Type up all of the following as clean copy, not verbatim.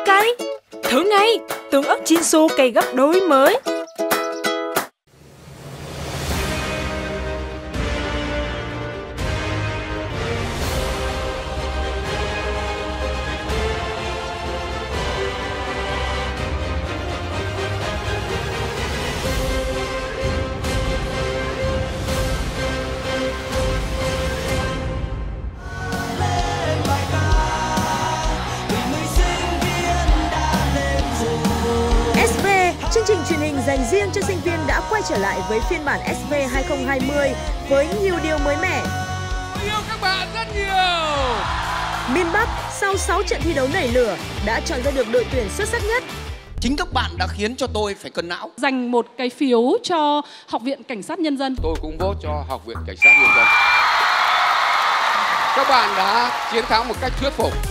cay. Thử ngay, tương ớt Chinsu cay gấp đôi mới. Chương trình truyền hình dành riêng cho sinh viên đã quay trở lại với phiên bản SV 2020 với nhiều điều mới mẻ. Tôi yêu các bạn rất nhiều. Miền Bắc sau 6 trận thi đấu nảy lửa đã chọn ra được đội tuyển xuất sắc nhất. Chính các bạn đã khiến cho tôi phải cân não. Dành một cái phiếu cho Học viện Cảnh sát Nhân dân. Tôi cũng vote cho Học viện Cảnh sát Nhân dân. Các bạn đã chiến thắng một cách thuyết phục.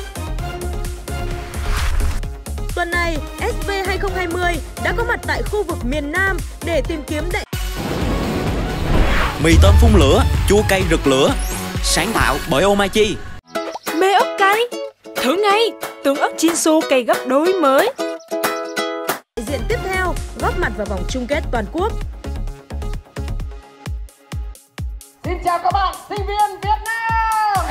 Tuần này, SV 2020 đã có mặt tại khu vực miền Nam để tìm kiếm mì tôm phun lửa, chua cay rực lửa, sáng tạo bởi Omachi. Mê ớt cay. Thử ngay, tương ớt Chinsu cay gấp đôi mới. diện tiếp theo góp mặt vào vòng chung kết toàn quốc. Xin chào các bạn, sinh viên Việt Nam!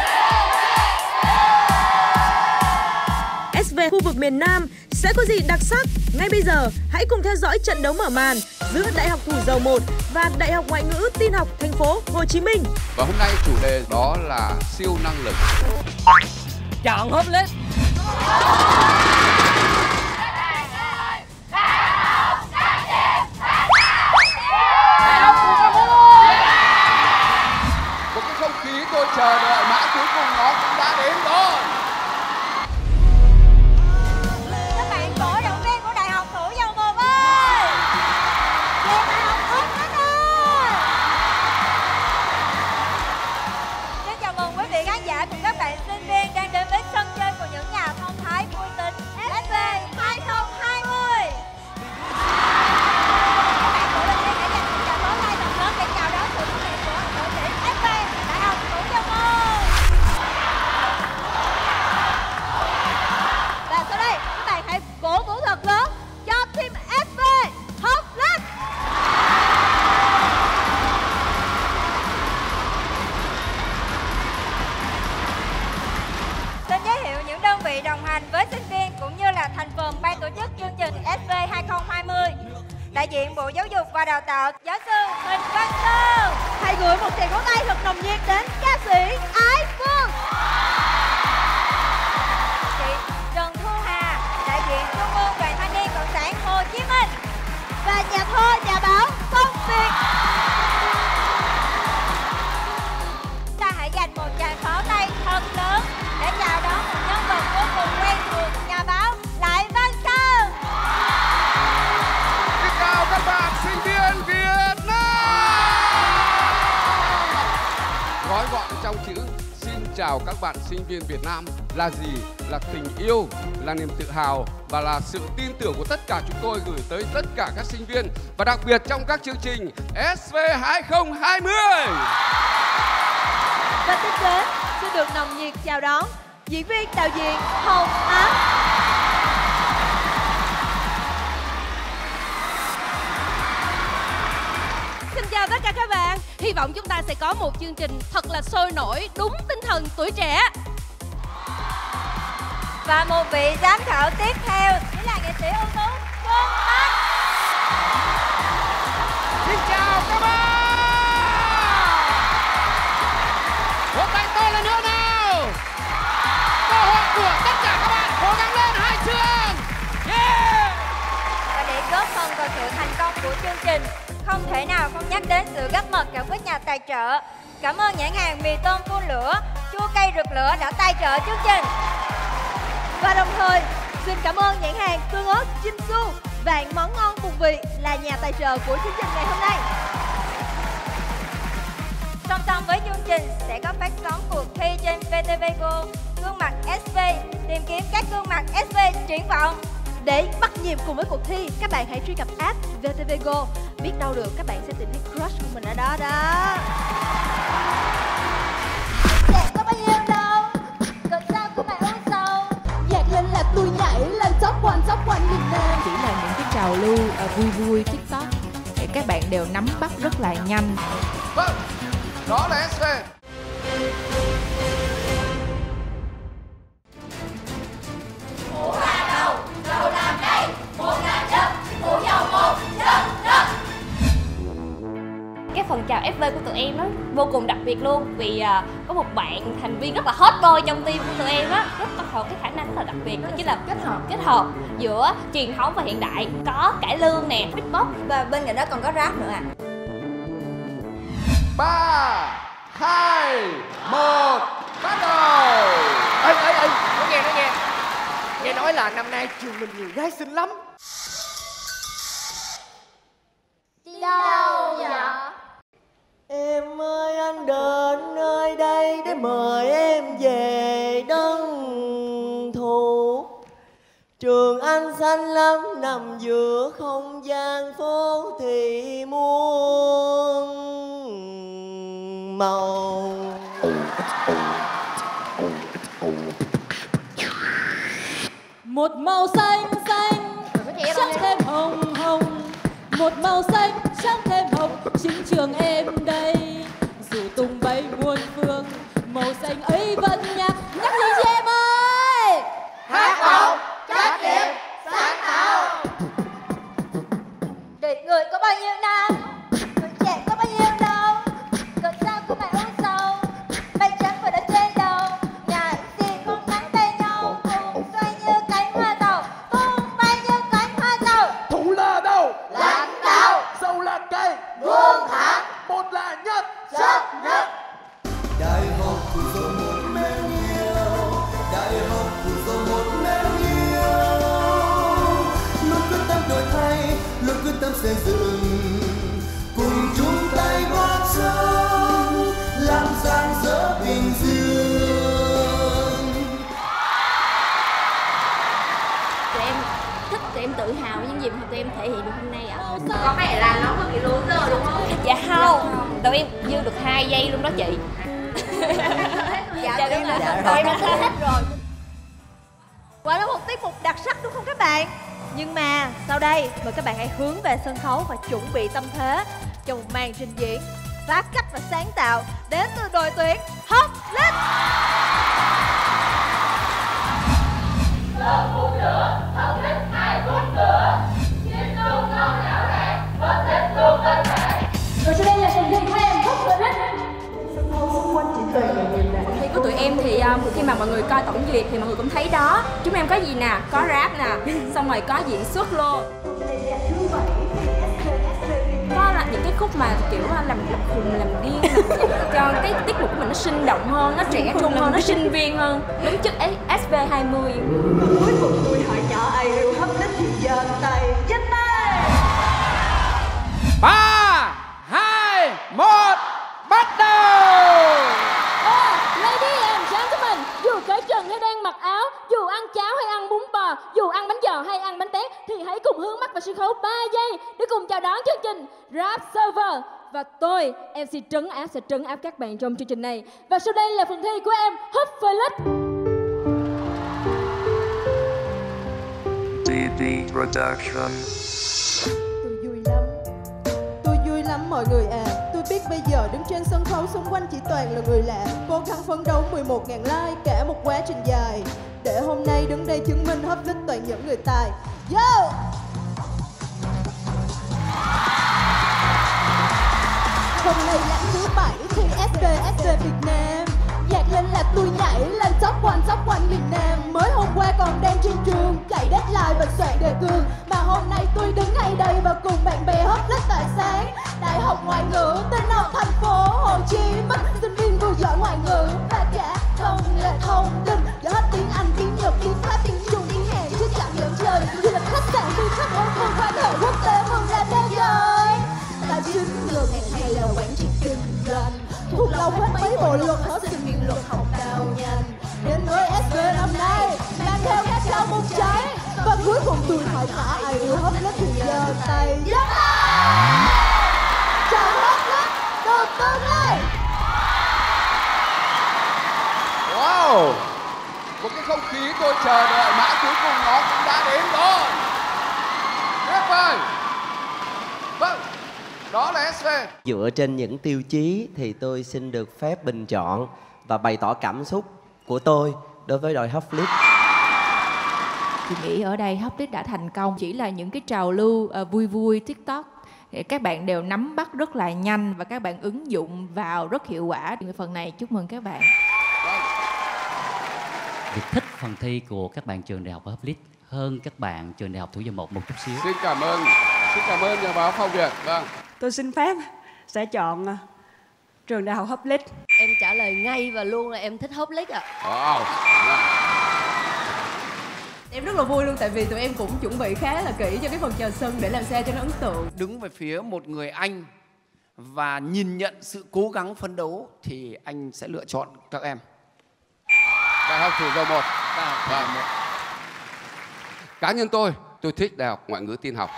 SV khu vực miền Nam sẽ có gì đặc sắc? Ngay bây giờ, hãy cùng theo dõi trận đấu mở màn giữa Đại học Thủ Dầu Một và Đại học Ngoại ngữ Tin học Thành phố Hồ Chí Minh. Và hôm nay chủ đề đó là siêu năng lực. Chọn hốp list. Một cái không khí tôi chờ đợi mãi cuối cùng nó cũng đã đến rồi. Các bạn cổ động viên của Đại học Thủ Dầu Một ơi! Về Đại học ớt hết ơi! Xin chào mừng quý vị khán giả cùng các bạn sinh viên đang đến với sân chơi của những nhà thông thái vui tính SV 2020. Các bạn cổ động viên hãy dành một tràng pháo tay thật lớn để chào đón sự xuất hiện của đội tuyển SV Đại học Thủ Dầu Một. Và sau đây, các bạn hãy cổ vũ thật lớn cho team SV Hot List. Xin giới thiệu những đơn vị đồng hành với sinh viên cũng như là thành phần ban tổ chức chương trình SV 2020. Đại diện Bộ Giáo dục và Đào tạo, giáo sư Huỳnh Văn Sơn. Hãy gửi một tràng vỗ tay thật nồng nhiệt đến ca sĩ Ái Phương. Chị Trần Thu Hà, đại diện Trung ương Đoàn Thanh niên Cộng sản Hồ Chí Minh. Và nhà thơ, nhà báo Công Việt. Ta hãy dành một tràng pháo tay thật lớn để chào đón một nhân vật vô cùng quen thuộc, nhà báo Lại Văn Sơn. Xin chào các bạn sinh viên Việt Nam. Gói gọn trong chữ xin chào các bạn sinh viên Việt Nam là gì? Là tình yêu, là niềm tự hào và là sự tin tưởng của tất cả chúng tôi gửi tới tất cả các sinh viên và đặc biệt trong các chương trình SV 2020. Và tiếp đến xin được nồng nhiệt chào đón diễn viên đạo diễn Hồng Á. Xin chào tất cả các bạn. Hy vọng chúng ta sẽ có một chương trình thật là sôi nổi, đúng tinh thần tuổi trẻ. Và một vị giám khảo tiếp theo chính là nghệ sĩ ưu tú Phương Anh. Xin chào các bạn! Vỗ tay to lên nữa nào! Cơ hội của tất cả các bạn, cố gắng lên hai trường! Yeah! Và để góp phần vào sự thành công của chương trình, không thể nào không nhắc đến sự góp mặt của các nhà tài trợ. Cảm ơn nhãn hàng mì tôm phun lửa, chua cay rực lửa đã tài trợ chương trình. Và đồng thời, xin cảm ơn nhãn hàng tương ớt Chinsu, vạn món ngon cùng vị là nhà tài trợ của chương trình ngày hôm nay. Song song với chương trình sẽ có phát sóng cuộc thi trên VTV Go, gương mặt SV, tìm kiếm các gương mặt SV triển vọng. Để bắt nhịp cùng với cuộc thi, các bạn hãy truy cập app VTV Go. Biết đâu được các bạn sẽ tìm thấy crush của mình ở đó đó. Đẹp có bao nhiêu đâu, cần sao của mày ơi sâu. Nhạc lên là tôi nhảy, làm tóc quanh miền Nam. Chỉ là những cái trào lưu vui vui TikTok để các bạn đều nắm bắt rất là nhanh. Vâng, đó là SV. Cái phần chào SV của tụi em nó vô cùng đặc biệt luôn, vì có một bạn thành viên rất là hot boy trong team của tụi em á, rất là hợp cái khả năng rất là đặc biệt, đó chính là kết hợp giữa truyền thống và hiện đại, có cải lương nè, beatbox và bên cạnh đó còn có rap nữa ạ. 3, 2, 1, bắt đầu. Ê, nói nghe. Nghe nói là năm nay trường mình nhiều gái xinh lắm. Đi đâu vậy? Em ơi, anh đến nơi đây để mời em về Đấng Thủ. Trường anh xanh lắm, nằm giữa không gian phố thị muôn màu. Một màu xanh trắng thêm hồng hồng, một màu xanh trắng thêm hồng, chính trường em đây. Dù tung bay muôn phương, màu xanh ấy vẫn nhắc gì chị em ơi? Hát bổng, trách nhiệm, sáng tạo. Đời người có bao nhiêu năm, tuổi trẻ có bao nhiêu đâu, cơn sao của mày ôi sâu, mây trắng vừa đã trên đầu, ngại gì không nắm tay nhau, cùng xoay như cánh hoa tàu, tung bay như cánh hoa tàu. Thủ là đâu? Lãnh đạo, Dâu là cây, vuông thẳng, một là nhất. chấp nhất. Đại học thủ dầu một men yêu, đại học thủ dầu một men yêu. Luôn quyết tâm đổi thay, luôn quyết tâm xây dựng, cùng chung tay góp sống, làm rạng rỡ Bình Dương. Tụi em thích, tụi em tự hào với những gì mà tụi em thể hiện được hôm nay ạ. Có vẻ là nó cực kỳ lú giờ đúng không? Dạ không, tụi em dư được 2 giây luôn đó chị. Dạ đúng rồi, tụi em đã hết rồi. Quả là một tiết mục đặc sắc đúng không các bạn? Nhưng mà sau đây mời các bạn hãy hướng về sân khấu và chuẩn bị tâm thế cho một màn trình diễn phá cách và sáng tạo đến từ đội tuyển Hot List. Rồi sau đây là phần thi của em, Hot List. Phần thi của tụi em thì khi mà mọi người coi tổng duyệt thì mọi người cũng thấy đó, chúng em có gì nè, có rap nè, xong rồi có diễn xuất luôn, có là những cái khúc mà kiểu làm khùng làm điên cho cái tiết mục của mình nó sinh động hơn, nó trẻ trung hơn, nó sinh viên hơn, đúng chất SV20. Cuối cùng tôi hỏi nhỏ ai yêu Hot List thì giơ tay nhanh tay. 3, 2, 1, bắt đầu. Ladies and gentlemen, dù cởi trần hay đang mặc áo, dù ăn cháo hay ăn bún bò, dù ăn bánh giò hay ăn bánh tét, thì hãy cùng hướng mắt vào sân khấu 3 giây để cùng chào đón chương trình Rap Server. Và tôi, MC Trấn Áp sẽ trấn áp các bạn trong chương trình này. Và sau đây là phần thi của em, Hot Felix. DD Production. Tôi vui lắm mọi người à. Tôi biết bây giờ đứng trên sân khấu xung quanh chỉ toàn là người lạ. Cố gắng phấn đấu 11.000 like cả một quá trình dài, để hôm nay đứng đây chứng minh Hot List toàn những người tài. Yo! Hôm nay là thứ 7 thì SV Việt Nam. Nhạc lên là tôi nhảy lên top one miền Nam. Mới hôm qua còn đang trên trường chạy deadline và soạn đề cương, mà hôm nay tôi đứng ngay đây và cùng bạn bè Hot List tỏa sáng. Đại học ngoại ngữ Tin học thành phố Hồ Chí Minh, sinh viên vừa giỏi ngoại ngữ và cả công nghệ thông tin, giỏi hết tiếng Anh, tiếng Nhật, tiếng Pháp, tiếng Trung, tiếng Hàn chứ chẳng nhận chơi. Du lịch khách sạn, du khách ô tô quan hệ quốc tế mừng ra thế giới. Tài chính ngân hàng hay là quản trị kinh doanh, thuộc lòng hết mấy bộ luật hết sinh viên luật học cao nhanh. Đến với SV năm nay mang theo khát khao bốc cháy, và cuối cùng tôi hỏi cả ai yêu Hot List thì giơ tay. Chào Hot List đầu tiên đây. Wow, một cái không khí tôi chờ đợi mãi cuối cùng nó cũng đã đến rồi. Dựa trên những tiêu chí thì tôi xin được phép bình chọn và bày tỏ cảm xúc của tôi đối với đội Hoplit. Chị nghĩ ở đây Hoplit đã thành công. Chỉ là những cái trào lưu vui vui TikTok, các bạn đều nắm bắt rất là nhanh và các bạn ứng dụng vào rất hiệu quả. Phần này chúc mừng các bạn. Việc thích phần thi của các bạn trường đại học Hoplit hơn các bạn trường đại học Thủ Dầu Một một chút xíu. Xin cảm ơn nhà báo Phong Việt. Vâng. Tôi xin phép sẽ chọn trường đại học Hoplit. Em trả lời ngay và luôn là em thích Hoplit ạ. Em rất là vui luôn, tại vì tụi em cũng chuẩn bị khá là kỹ cho cái phần chào sân để làm sao cho nó ấn tượng. Đứng về phía một người anh và nhìn nhận sự cố gắng phấn đấu thì anh sẽ lựa chọn các em. Đại học Thủ Dầu Một. Cá nhân tôi thích Đại học Ngoại ngữ Tin học.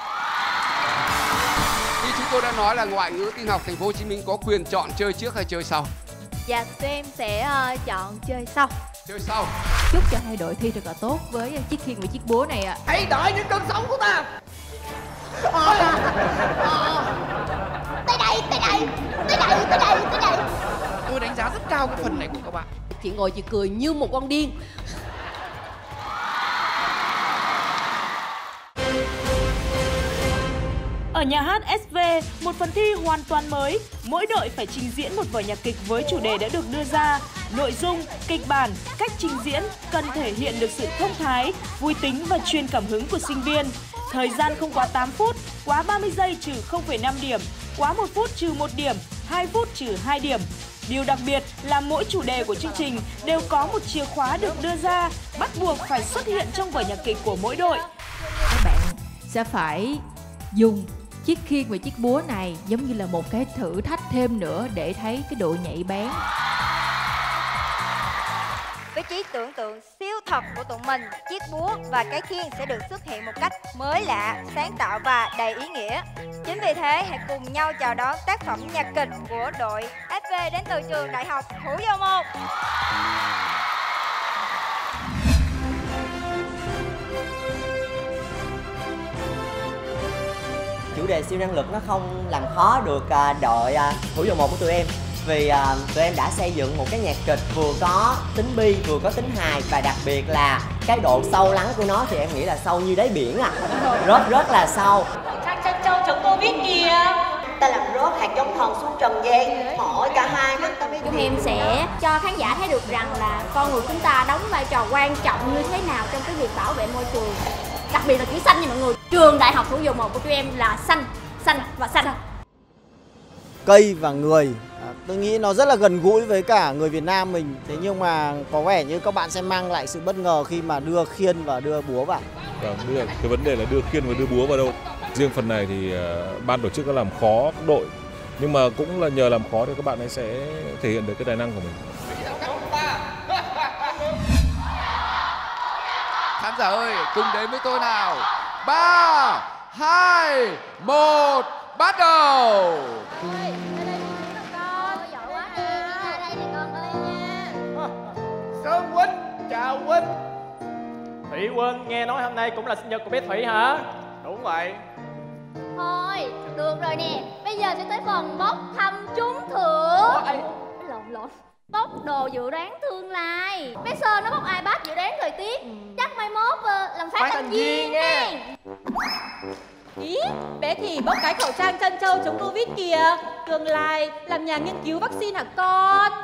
Như chúng tôi đã nói là Ngoại ngữ Tin học Thành phố Hồ Chí Minh có quyền chọn chơi trước hay chơi sau. Dạ, tụi em sẽ chọn chơi sau. Chơi sau. Chúc cho hai đội thi thật là tốt với chiếc khiên và chiếc búa này ạ. Hãy đợi những cơn sóng của ta. Tới đây. Tôi đánh giá rất cao cái phần này của các bạn. Chị ngồi chị cười như một con điên. Ở nhà hát SV, một phần thi hoàn toàn mới, mỗi đội phải trình diễn một vở nhạc kịch với chủ đề đã được đưa ra. Nội dung, kịch bản, cách trình diễn cần thể hiện được sự thông thái, vui tính và truyền cảm hứng của sinh viên. Thời gian không quá 8 phút, quá 30 giây trừ 0,5 điểm, quá 1 phút trừ 1 điểm, 2 phút trừ 2 điểm. Điều đặc biệt là mỗi chủ đề của chương trình đều có một chìa khóa được đưa ra, bắt buộc phải xuất hiện trong vở nhạc kịch của mỗi đội. Các bạn sẽ phải dùng chiếc khiên và chiếc búa này giống như là một cái thử thách thêm nữa để thấy cái độ nhạy bén. Với trí tưởng tượng siêu thật của tụi mình, chiếc búa và cái khiên sẽ được xuất hiện một cách mới lạ, sáng tạo và đầy ý nghĩa. Chính vì thế, hãy cùng nhau chào đón tác phẩm nhạc kịch của đội SV đến từ trường Đại học Thủ Dầu Một. Chủ đề siêu năng lực nó không làm khó được đội Thủ Dầu Một của tụi em. Vì tụi em đã xây dựng một cái nhạc kịch vừa có tính bi, vừa có tính hài. Và đặc biệt là cái độ sâu lắng của nó thì em nghĩ là sâu như đáy biển rất là sâu. Chắc châu chống Covid kìa. Ta làm rớt hạt giống thần xuống trần gian, mỏi cả hai mắt ta biết. Chúng em sẽ cho khán giả thấy được rằng là con người chúng ta đóng vai trò quan trọng như thế nào trong cái việc bảo vệ môi trường. Đặc biệt là chữ xanh nha mọi người. Trường Đại học Thủ Dầu Một của tụi em là xanh và xanh. Cây và người, tôi nghĩ nó rất là gần gũi với cả người Việt Nam mình. Thế nhưng mà có vẻ như các bạn sẽ mang lại sự bất ngờ khi mà đưa khiên và đưa búa vào. Vâng, cái vấn đề là đưa khiên và đưa búa vào đâu. Riêng phần này thì ban tổ chức đã làm khó các đội. Nhưng mà cũng là nhờ làm khó thì các bạn ấy sẽ thể hiện được cái tài năng của mình. Khán giả ơi, cùng đến với tôi nào. 3, 2, 1, bắt đầu. Sơn Huynh, chào Huynh. Thủy Huynh, nghe nói hôm nay cũng là sinh nhật của bé Thủy hả? Đúng vậy. Thôi, được rồi nè. Bây giờ sẽ tới phần bốc thăm trúng thưởng. Lộn. Bốc đồ dự đoán tương lai. Bé Sơn nó bốc iPad dự đoán thời tiết. Chắc mai mốt làm phát thành viên nha. Ý, bé thì bốc cái khẩu trang trân châu chống Covid kìa. Tương lai làm nhà nghiên cứu vaccine hả con?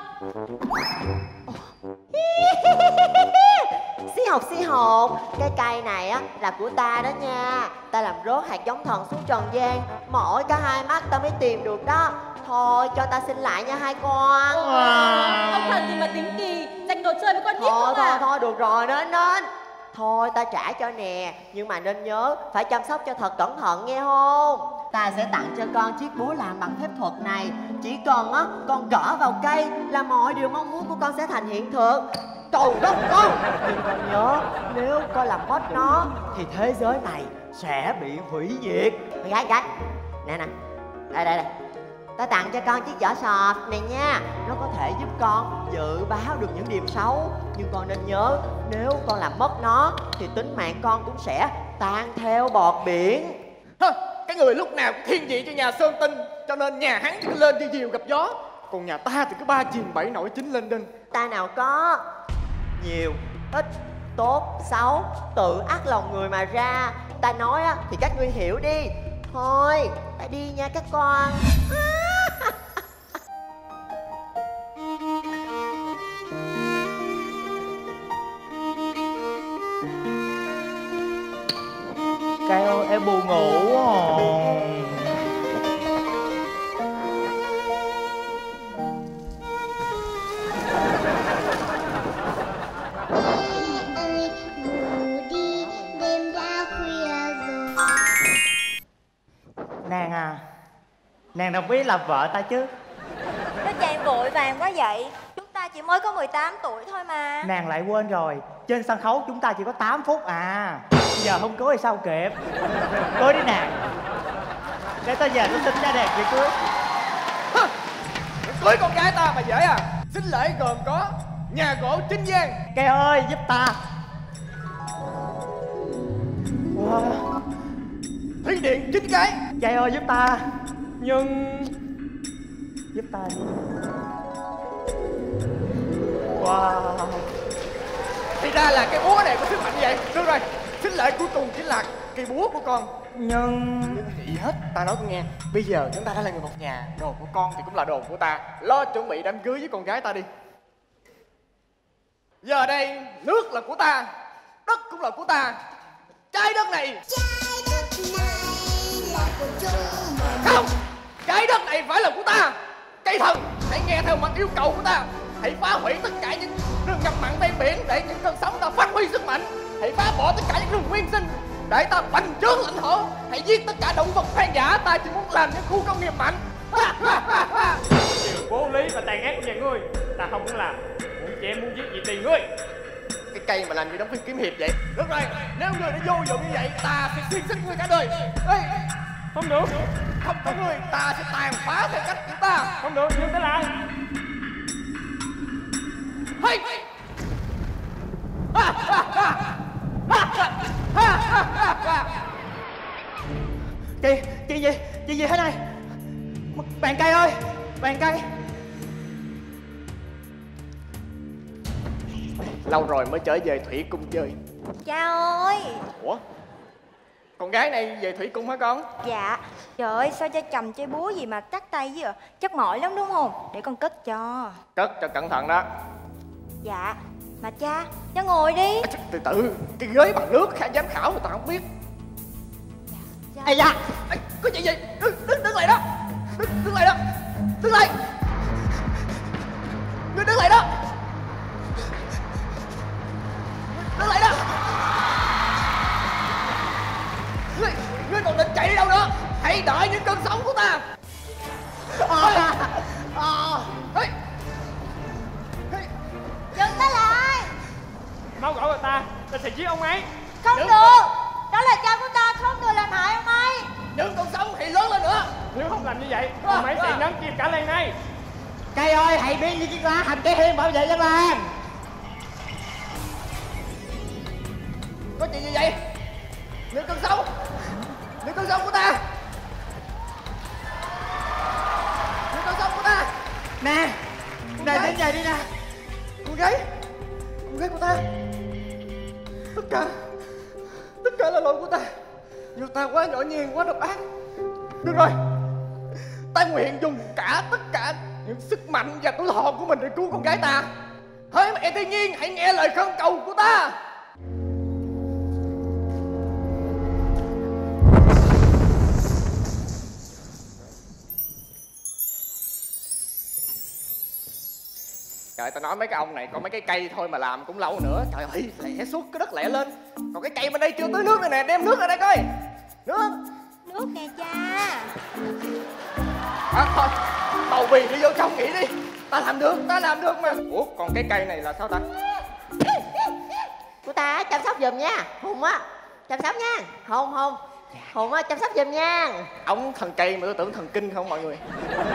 Xí hột, cái cây này á là của ta đó nha. Ta làm rớt hạt giống thần xuống trần gian, mỏi cả hai mắt ta mới tìm được đó. Thôi cho ta xin lại nha hai con. Ông thần gì mà tính kỳ, dành đồ chơi với con nít không à? Thôi được rồi, nên thôi ta trả cho nè. Nhưng mà nên nhớ phải chăm sóc cho thật cẩn thận nghe không? Ta sẽ tặng cho con chiếc búa làm bằng phép thuật này. Chỉ cần á con gõ vào cây là mọi điều mong muốn của con sẽ thành hiện thực. Trời đất con! Nhưng con nhớ, nếu con làm mất nó thì thế giới này sẽ bị hủy diệt. Gái nè đây ta tặng cho con chiếc vỏ sọt này nha. Nó có thể giúp con dự báo được những điểm xấu. Nhưng con nên nhớ, nếu con làm mất nó thì tính mạng con cũng sẽ tan theo bọt biển. cái người lúc nào cũng thiên vị cho nhà Sơn Tinh, cho nên nhà hắn cứ lên như diều gặp gió, còn nhà ta thì cứ 3 chìm 7 nổi 9 lên đinh. Ta nào có nhiều, ít, tốt, xấu, tự ắt lòng người mà ra. Ta nói á thì các ngươi hiểu đi. Thôi, ta đi nha các con. Cái ơi, em buồn ngủ rồi. Nàng à, nàng đâu biết làm vợ ta chứ. Nó chạy vội vàng quá vậy. Chúng ta chỉ mới có 18 tuổi thôi mà. Nàng lại quên rồi, trên sân khấu chúng ta chỉ có 8 phút à. Giờ không cưới thì sao kịp. Cưới đi nàng, để ta về tôi xin ra đẹp vậy cưới. Cưới con gái ta mà dễ à. Xin lễ gồm có nhà gỗ Chính Giang. Cây ơi giúp ta. Wow. Thủy điện 9 cái. Cây ơi giúp ta. Nhưng giúp ta đi. Wow. Thì ra là cái búa này có sức mạnh như vậy. Được rồi, xin lễ cuối cùng chính là cây búa của con. Nhưng gì hết, ta nói con nghe. Bây giờ chúng ta đã là người một nhà, đồ của con thì cũng là đồ của ta. Lo chuẩn bị đám cưới với con gái ta đi. Giờ đây nước là của ta, đất cũng là của ta. Trái đất này là của chúng mình. không, trái đất này phải là của ta. Cây thần, hãy nghe theo mặt yêu cầu của ta. Hãy phá hủy tất cả những rừng ngập mặn ven biển để những cơn sóng ta phát huy sức mạnh. Hãy phá bỏ tất cả những rừng nguyên sinh để ta bành trướng lãnh thổ. Hãy giết tất cả động vật hoang dã. Ta chỉ muốn làm những khu công nghiệp mạnh. Điều vô lý và tàn ác của nhà ngươi ta không muốn làm. Muốn chém muốn giết gì tùy ngươi. Cái cây mà làm như đóng phim kiếm hiệp vậy. Được rồi, nếu ngươi đã vô dụng như vậy, ta sẽ xuyên xích ngươi cả đời. Ê, không được. Không có ngươi, ta sẽ tàn phá theo cách của ta. Không được, dừng tới lại. Hey! Chuyện gì thế này? Bạn Cây ơi, bạn Cây. Lâu rồi mới trở về thủy cung chơi. Cha ơi. Ủa? Con gái này về thủy cung hả con? Dạ. Trời ơi, sao cha cầm chơi búa gì mà chắc tay với chắc mỏi lắm đúng không? Để con cất cho. Cất cho cẩn thận đó. Dạ. Mà cha ngồi đi. Từ từ, cái ghế bằng nước giám khảo người ta không biết. Dạ. Ây da, có chuyện gì? Đứng lại đó. Đứng lại đó. Đứng lại. Ngươi đứng lại đó. Đứng lại đó. Ngươi còn định chạy đi đâu nữa? Hãy đợi những cơn sóng của ta. Dừng ta lại. Mau gọi người ta sẽ giết ông ấy. Không được. Đó là cha của ta, không được làm hại ông ấy. Những con sóng thì lớn lên nữa. Nếu không làm như vậy, ông ấy sẽ nhấn chìm cả làng này. Cây ơi, hãy biến như chiếc lá thành cái hiên bảo vệ dân làng. Có chuyện gì vậy? Những con sóng của ta. Những con sóng của ta. Nè, này đến vậy đi nè. Con gái của ta. Tất cả là lỗi của ta. Do ta quá nhỏ nhen, quá độc ác. Được rồi, ta nguyện dùng tất cả những sức mạnh và tuổi thọ của mình để cứu con gái ta. Hỡi mẹ thiên nhiên, hãy nghe lời khẩn cầu của ta. Trời, tao nói mấy cái ông này có mấy cái cây thôi mà làm cũng lâu nữa. Trời ơi, lẹ suốt cái đất lẹ lên. Còn cái cây bên đây chưa tưới nước này nè, đem nước ra đây coi. Nước nè cha. Thôi, bầu bì đi vô trong nghỉ đi. Ta làm được mà. Ủa, còn cái cây này là sao ta? Của ta chăm sóc giùm nha. Hùng á, chăm sóc nha. Hùng á, chăm sóc giùm nha. Ông thần cây mà tôi tưởng thần kinh không mọi người.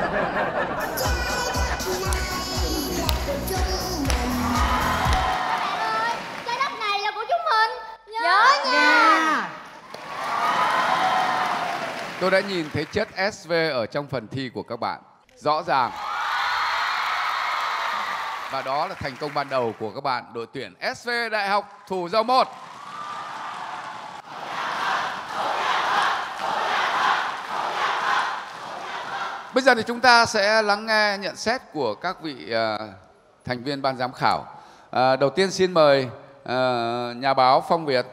Trái đất này là của chúng mình. Nhớ nha. Tôi đã nhìn thấy chất SV ở trong phần thi của các bạn. Rõ ràng. Và đó là thành công ban đầu của các bạn đội tuyển SV Đại học Thủ Dầu Một. Bây giờ thì chúng ta sẽ lắng nghe nhận xét của các vị thành viên ban giám khảo. Đầu tiên xin mời nhà báo Phong Việt.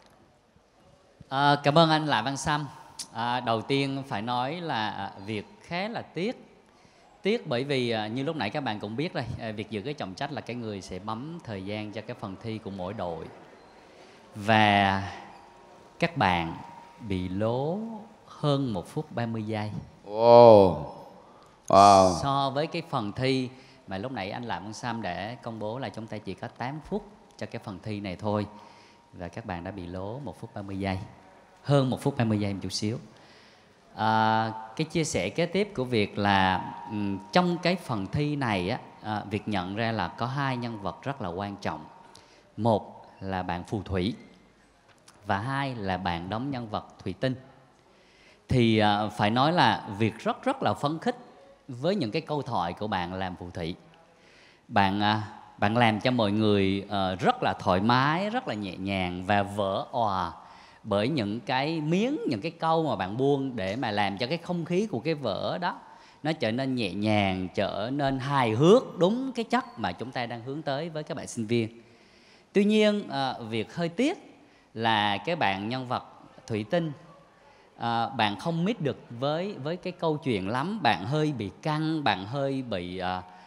Cảm ơn anh Lại Văn Sam. Đầu tiên phải nói là việc khá là tiếc bởi vì như lúc nãy các bạn cũng biết đây, việc giữ cái trọng trách là cái người sẽ bấm thời gian cho cái phần thi của mỗi đội, và các bạn bị lố hơn 1 phút 30 giây. Wow. So với cái phần thi mà lúc nãy anh Lại Văn Sam đã công bố là chúng ta chỉ có 8 phút cho cái phần thi này thôi, và các bạn đã bị lố 1 phút 30 giây, hơn 1 phút 30 giây một chút xíu. Cái chia sẻ kế tiếp của việc là trong cái phần thi này á, việc nhận ra là có 2 nhân vật rất là quan trọng. Một là bạn phù thủy và 2 là bạn đóng nhân vật thủy tinh. Thì phải nói là việc rất là phấn khích với những cái câu thoại của bạn làm phù thủy. Bạn làm cho mọi người rất là thoải mái, rất là nhẹ nhàng và vỡ òa bởi những cái miếng, những cái câu mà bạn buông để mà làm cho cái không khí của cái vở đó nó trở nên nhẹ nhàng, trở nên hài hước, đúng cái chất mà chúng ta đang hướng tới với các bạn sinh viên. Tuy nhiên, việc hơi tiếc là cái bạn nhân vật thủy tinh, bạn không meet được với cái câu chuyện lắm. Bạn hơi bị căng, bạn hơi bị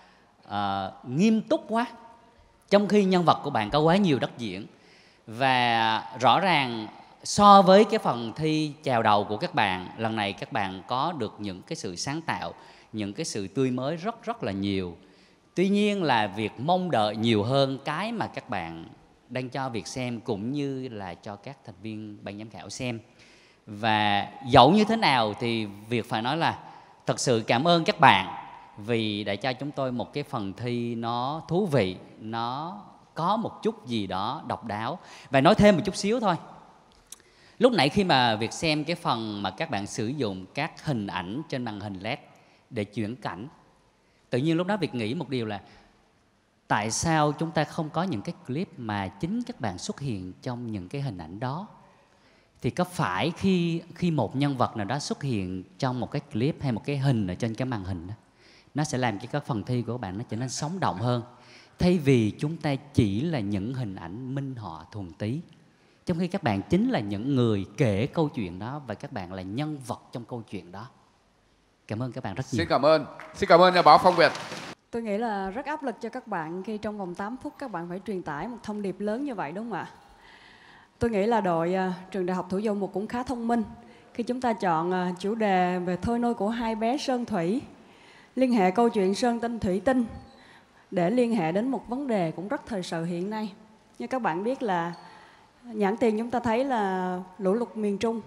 nghiêm túc quá, trong khi nhân vật của bạn có quá nhiều đất diễn. Và rõ ràng so với cái phần thi chào đầu của các bạn, lần này các bạn có được những cái sự sáng tạo, những cái sự tươi mới rất là nhiều. Tuy nhiên là việc mong đợi nhiều hơn cái mà các bạn đang cho việc xem cũng như là cho các thành viên ban giám khảo xem. Và dẫu như thế nào thì việc phải nói là thật sự cảm ơn các bạn vì đã cho chúng tôi một cái phần thi nó thú vị, nó có một chút gì đó độc đáo. Và nói thêm một chút xíu thôi, lúc nãy khi mà việc xem cái phần mà các bạn sử dụng các hình ảnh trên màn hình LED để chuyển cảnh, tự nhiên lúc đó việc nghĩ một điều là tại sao chúng ta không có những cái clip mà chính các bạn xuất hiện trong những cái hình ảnh đó? Thì có phải khi một nhân vật nào đó xuất hiện trong một cái clip hay một cái hình ở trên cái màn hình đó, nó sẽ làm cho các phần thi của các bạn nó trở nên sống động hơn, thay vì chúng ta chỉ là những hình ảnh minh họa thuần túy, trong khi các bạn chính là những người kể câu chuyện đó và các bạn là nhân vật trong câu chuyện đó. Cảm ơn các bạn rất nhiều. Xin cảm ơn nhà báo Phong Việt. Tôi nghĩ là rất áp lực cho các bạn khi trong vòng 8 phút các bạn phải truyền tải một thông điệp lớn như vậy, đúng không ạ? Tôi nghĩ là đội trường Đại học Thủ Dầu Một cũng khá thông minh khi chúng ta chọn chủ đề về thôi nôi của 2 bé Sơn Thủy, liên hệ câu chuyện Sơn Tinh Thủy Tinh để liên hệ đến một vấn đề cũng rất thời sự hiện nay. Như các bạn biết là nhãn tiền chúng ta thấy là lũ lụt miền Trung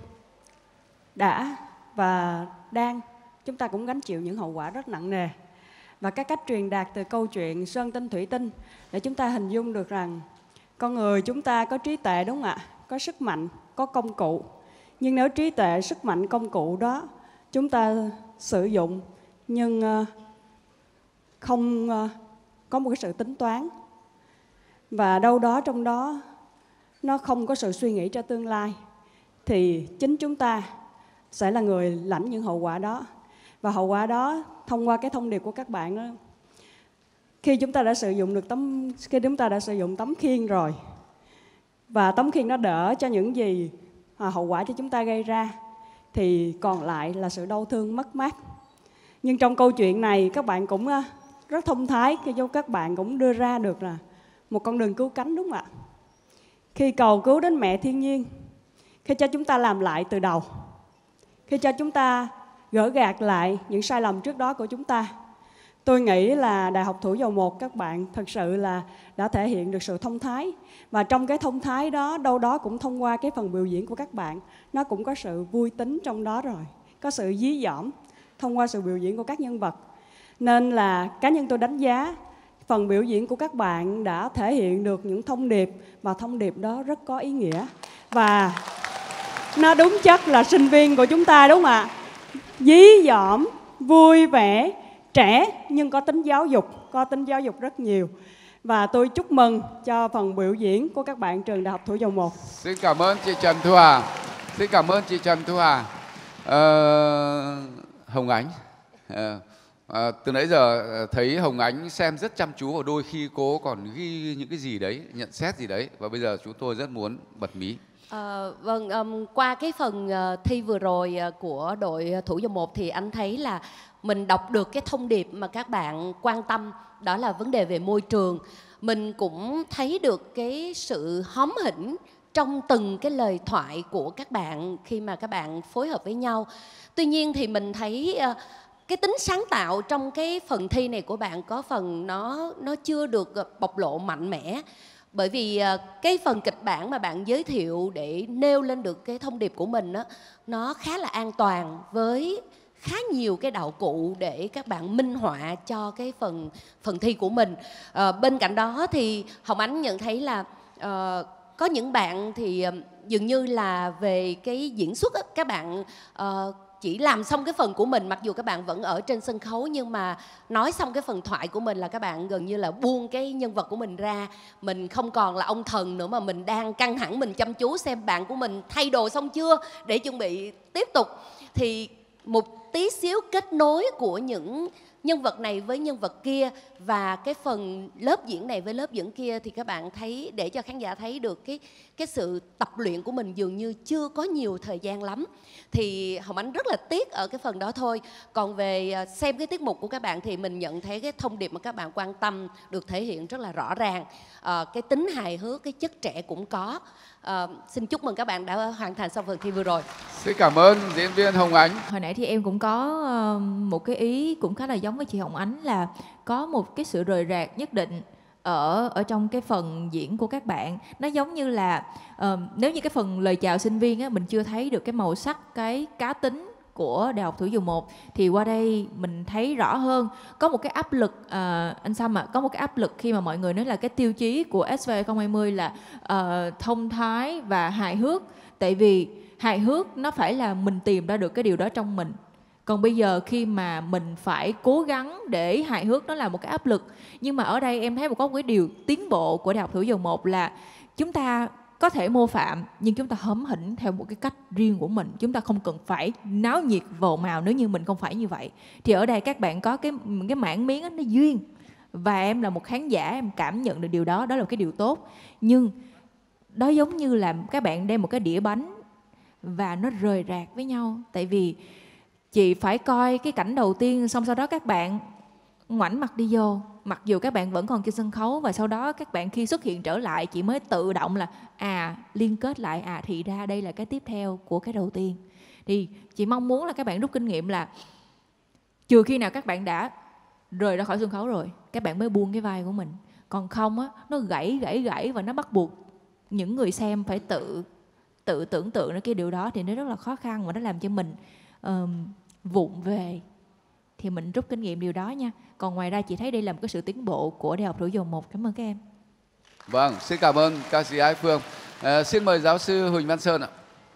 đã và đang, chúng ta cũng gánh chịu những hậu quả rất nặng nề. Và các cách truyền đạt từ câu chuyện Sơn Tinh Thủy Tinh để chúng ta hình dung được rằng con người chúng ta có trí tuệ, đúng không ạ? Có sức mạnh, có công cụ. Nhưng nếu trí tuệ, sức mạnh, công cụ đó chúng ta sử dụng nhưng không có một cái sự tính toán, và đâu đó trong đó nó không có sự suy nghĩ cho tương lai, thì chính chúng ta sẽ là người lãnh những hậu quả đó. Và hậu quả đó thông qua cái thông điệp của các bạn đó, khi chúng ta đã sử dụng tấm khiên rồi, và tấm khiên nó đỡ cho những gì hậu quả cho chúng ta gây ra, thì còn lại là sự đau thương mất mát. Nhưng trong câu chuyện này các bạn cũng rất thông thái khi các bạn cũng đưa ra được là một con đường cứu cánh, đúng không ạ? Khi cầu cứu đến mẹ thiên nhiên, khi cho chúng ta làm lại từ đầu, khi cho chúng ta gỡ gạc lại những sai lầm trước đó của chúng ta. Tôi nghĩ là Đại học Thủ Dầu Một các bạn thật sự là đã thể hiện được sự thông thái. Và trong cái thông thái đó, đâu đó cũng thông qua cái phần biểu diễn của các bạn, nó cũng có sự vui tính trong đó rồi, có sự dí dỏm thông qua sự biểu diễn của các nhân vật. Nên là cá nhân tôi đánh giá phần biểu diễn của các bạn đã thể hiện được những thông điệp, và thông điệp đó rất có ý nghĩa. Và Nó đúng chất là sinh viên của chúng ta đúng không ạ? Dí dỏm, vui vẻ, trẻ nhưng có tính giáo dục rất nhiều. Và tôi chúc mừng cho phần biểu diễn của các bạn trường Đại học Thủ Dầu Một. Xin cảm ơn chị Trần Thu Hà. Xin cảm ơn chị Trần Thu Hà. Hồng Ánh, từ nãy giờ thấy Hồng Ánh xem rất chăm chú, và đôi khi cô còn ghi những cái gì đấy, nhận xét gì đấy, và bây giờ chúng tôi rất muốn bật mí. Vâng, qua cái phần thi vừa rồi của đội Thủ Dầu Một thì anh thấy là mình đọc được cái thông điệp mà các bạn quan tâm, đó là vấn đề về môi trường. Mình cũng thấy được cái sự hóm hỉnh trong từng cái lời thoại của các bạn khi mà các bạn phối hợp với nhau. Tuy nhiên thì mình thấy cái tính sáng tạo trong cái phần thi này của bạn có phần nó chưa được bộc lộ mạnh mẽ. Bởi vì cái phần kịch bản mà bạn giới thiệu để nêu lên được cái thông điệp của mình á, nó khá là an toàn với khá nhiều cái đạo cụ để các bạn minh họa cho cái phần thi của mình. Bên cạnh đó thì Hồng Ánh nhận thấy là có những bạn thì dường như là về cái diễn xuất á, các bạn chỉ làm xong cái phần của mình, mặc dù các bạn vẫn ở trên sân khấu, nhưng mà nói xong cái phần thoại của mình là các bạn gần như là buông cái nhân vật của mình ra. Mình không còn là ông thần nữa, mà mình đang căng thẳng, mình chăm chú xem bạn của mình thay đồ xong chưa để chuẩn bị tiếp tục. Thì một tí xíu kết nối của những nhân vật này với nhân vật kia, và cái phần lớp diễn này với lớp diễn kia, thì các bạn thấy, để cho khán giả thấy được cái sự tập luyện của mình dường như chưa có nhiều thời gian lắm. Thì Hồng Ánh rất là tiếc ở cái phần đó thôi. Còn về xem cái tiết mục của các bạn thì mình nhận thấy cái thông điệp mà các bạn quan tâm được thể hiện rất là rõ ràng. Cái tính hài hước, cái chất trẻ cũng có. Xin chúc mừng các bạn đã hoàn thành xong phần thi vừa rồi. Xin cảm ơn diễn viên Hồng Ánh. Hồi nãy thì em cũng có một cái ý cũng khá là giống với chị Hồng Ánh, là có một cái sự rời rạc nhất định ở trong cái phần diễn của các bạn. Nó giống như là nếu như cái phần lời chào sinh viên á, mình chưa thấy được cái màu sắc, cái cá tính của Đại học Thủ Dầu Một, thì qua đây mình thấy rõ hơn. Có một cái áp lực, anh Sam ạ, có một cái áp lực khi mà mọi người nói là cái tiêu chí của SV 2020 là thông thái và hài hước. Tại vì hài hước nó phải là mình tìm ra được cái điều đó trong mình. Còn bây giờ khi mà mình phải cố gắng để hài hước, nó là một cái áp lực. Nhưng mà ở đây em thấy có một cái điều tiến bộ của Đại học Thủ Dầu Một là chúng ta có thể mô phạm, nhưng chúng ta hóm hỉnh theo một cái cách riêng của mình. Chúng ta không cần phải náo nhiệt vồ màu nếu như mình không phải như vậy. Thì ở đây các bạn có cái mảng miếng đó, nó duyên. Và em là một khán giả, em cảm nhận được điều đó, đó là cái điều tốt. Nhưng đó giống như là các bạn đem một cái đĩa bánh và nó rời rạc với nhau. Tại vì chị phải coi cái cảnh đầu tiên, xong sau đó các bạn ngoảnh mặt đi vô, mặc dù các bạn vẫn còn trên sân khấu, và sau đó các bạn khi xuất hiện trở lại, chị mới tự động là liên kết lại, thì ra đây là cái tiếp theo của cái đầu tiên. Thì chị mong muốn là các bạn rút kinh nghiệm là trừ khi nào các bạn đã rời ra khỏi sân khấu rồi, các bạn mới buông cái vai của mình. Còn không á, nó gãy và nó bắt buộc những người xem phải tự tưởng tượng ra cái điều đó, thì nó rất là khó khăn và nó làm cho mình vụng về. Thì mình rút kinh nghiệm điều đó nha. Còn ngoài ra chị thấy đây là một cái sự tiến bộ của Đại học Thủ Dầu Một. Cảm ơn các em. Vâng, xin cảm ơn ca sĩ Ái Phương. Xin mời giáo sư Huỳnh Văn Sơn ạ.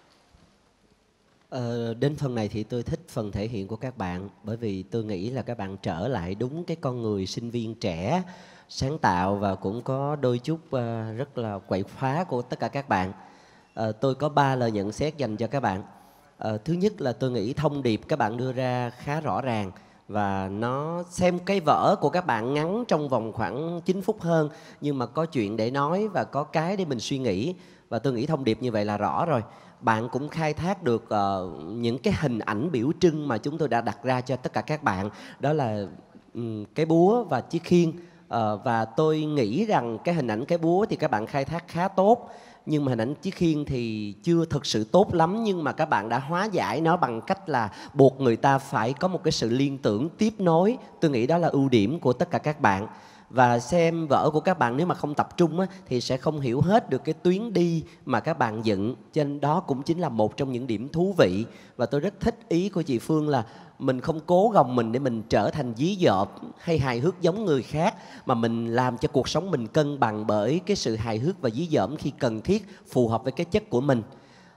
Đến phần này thì tôi thích phần thể hiện của các bạn, bởi vì tôi nghĩ là các bạn trở lại đúng cái con người sinh viên trẻ, sáng tạo và cũng có đôi chút rất là quậy phá của tất cả các bạn. Tôi có 3 lời nhận xét dành cho các bạn. Thứ nhất là tôi nghĩ thông điệp các bạn đưa ra khá rõ ràng, và nó xem cái vở của các bạn ngắn trong vòng khoảng 9 phút hơn, nhưng mà có chuyện để nói và có cái để mình suy nghĩ, và tôi nghĩ thông điệp như vậy là rõ rồi. Bạn cũng khai thác được những cái hình ảnh biểu trưng mà chúng tôi đã đặt ra cho tất cả các bạn, đó là cái búa và chiếc khiên. Và tôi nghĩ rằng cái hình ảnh cái búa thì các bạn khai thác khá tốt, nhưng mà hình ảnh chiếc khiên thì chưa thực sự tốt lắm. Nhưng mà các bạn đã hóa giải nó bằng cách là buộc người ta phải có một cái sự liên tưởng tiếp nối. Tôi nghĩ đó là ưu điểm của tất cả các bạn. Và xem vở của các bạn nếu mà không tập trung á, thì sẽ không hiểu hết được cái tuyến đi mà các bạn dựng. Cho nên đó cũng chính là một trong những điểm thú vị. Và tôi rất thích ý của chị Phương là mình không cố gồng mình để mình trở thành dí dợm hay hài hước giống người khác, mà mình làm cho cuộc sống mình cân bằng bởi cái sự hài hước và dí dợm khi cần thiết, phù hợp với cái chất của mình.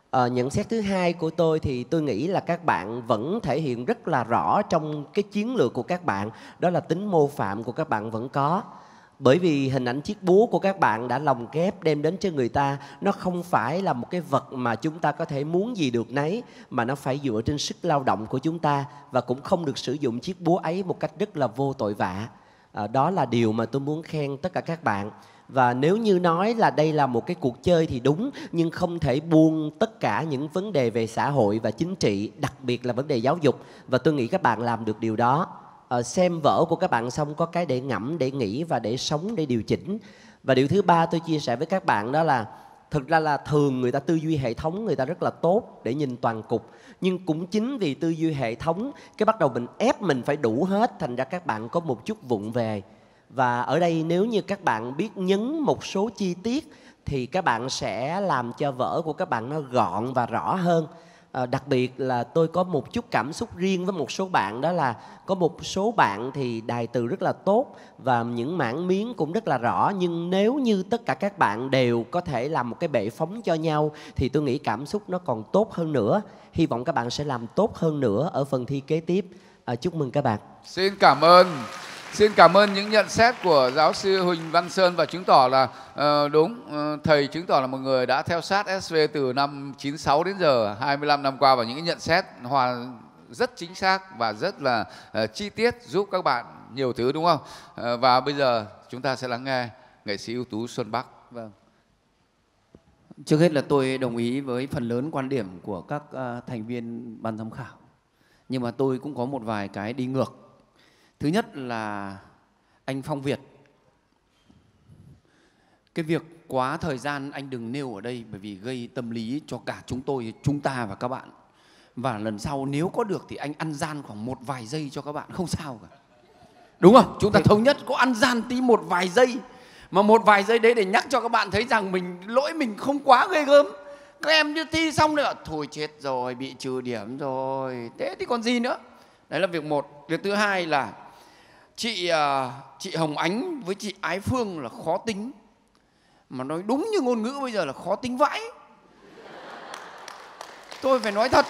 Nhận xét thứ hai của tôi thì tôi nghĩ là các bạn vẫn thể hiện rất là rõ trong cái chiến lược của các bạn, đó là tính mô phạm của các bạn vẫn có. Bởi vì hình ảnh chiếc búa của các bạn đã lồng ghép đem đến cho người ta, nó không phải là một cái vật mà chúng ta có thể muốn gì được nấy, mà nó phải dựa trên sức lao động của chúng ta, và cũng không được sử dụng chiếc búa ấy một cách rất là vô tội vạ. Đó là điều mà tôi muốn khen tất cả các bạn. Và nếu như nói là đây là một cái cuộc chơi thì đúng, nhưng không thể buông tất cả những vấn đề về xã hội và chính trị, đặc biệt là vấn đề giáo dục. Và tôi nghĩ các bạn làm được điều đó. Xem vở của các bạn xong có cái để ngẫm, để nghĩ và để sống, để điều chỉnh. Và điều thứ ba tôi chia sẻ với các bạn đó là thực ra là thường người ta tư duy hệ thống người ta rất là tốt để nhìn toàn cục. Nhưng cũng chính vì tư duy hệ thống cái bắt đầu mình ép mình phải đủ hết, thành ra các bạn có một chút vụng về. Và ở đây nếu như các bạn biết nhấn một số chi tiết thì các bạn sẽ làm cho vở của các bạn nó gọn và rõ hơn. Đặc biệt là tôi có một chút cảm xúc riêng với một số bạn, đó là có một số bạn thì đài từ rất là tốt và những mảng miếng cũng rất là rõ, nhưng nếu như tất cả các bạn đều có thể làm một cái bệ phóng cho nhau thì tôi nghĩ cảm xúc nó còn tốt hơn nữa. Hy vọng các bạn sẽ làm tốt hơn nữa ở phần thi kế tiếp. Chúc mừng các bạn. Xin cảm ơn. Xin cảm ơn những nhận xét của giáo sư Huỳnh Văn Sơn, và chứng tỏ là đúng, thầy chứng tỏ là một người đã theo sát SV từ năm 96 đến giờ, 25 năm qua, và những cái nhận xét rất chính xác và rất là chi tiết, giúp các bạn nhiều thứ, đúng không? Và bây giờ chúng ta sẽ lắng nghe nghệ sĩ ưu tú Xuân Bắc. Vâng. Trước hết là tôi đồng ý với phần lớn quan điểm của các thành viên ban giám khảo. Nhưng mà tôi cũng có một vài cái đi ngược. Thứ nhất là anh Phong Việt. Cái việc quá thời gian anh đừng nêu ở đây, bởi vì gây tâm lý cho cả chúng ta và các bạn. Và lần sau nếu có được thì anh ăn gian khoảng một vài giây cho các bạn, không sao cả. Đúng không? Chúng ta thống nhất có ăn gian tí một vài giây. Mà một vài giây đấy để nhắc cho các bạn thấy rằng lỗi mình không quá ghê gớm. Các em như thi xong nữa, thôi chết rồi, bị trừ điểm rồi, thế thì còn gì nữa. Đấy là việc một. Việc thứ hai là chị Hồng Ánh với chị Ái Phương là khó tính. Mà nói đúng như ngôn ngữ bây giờ là khó tính vãi. Tôi phải nói thật.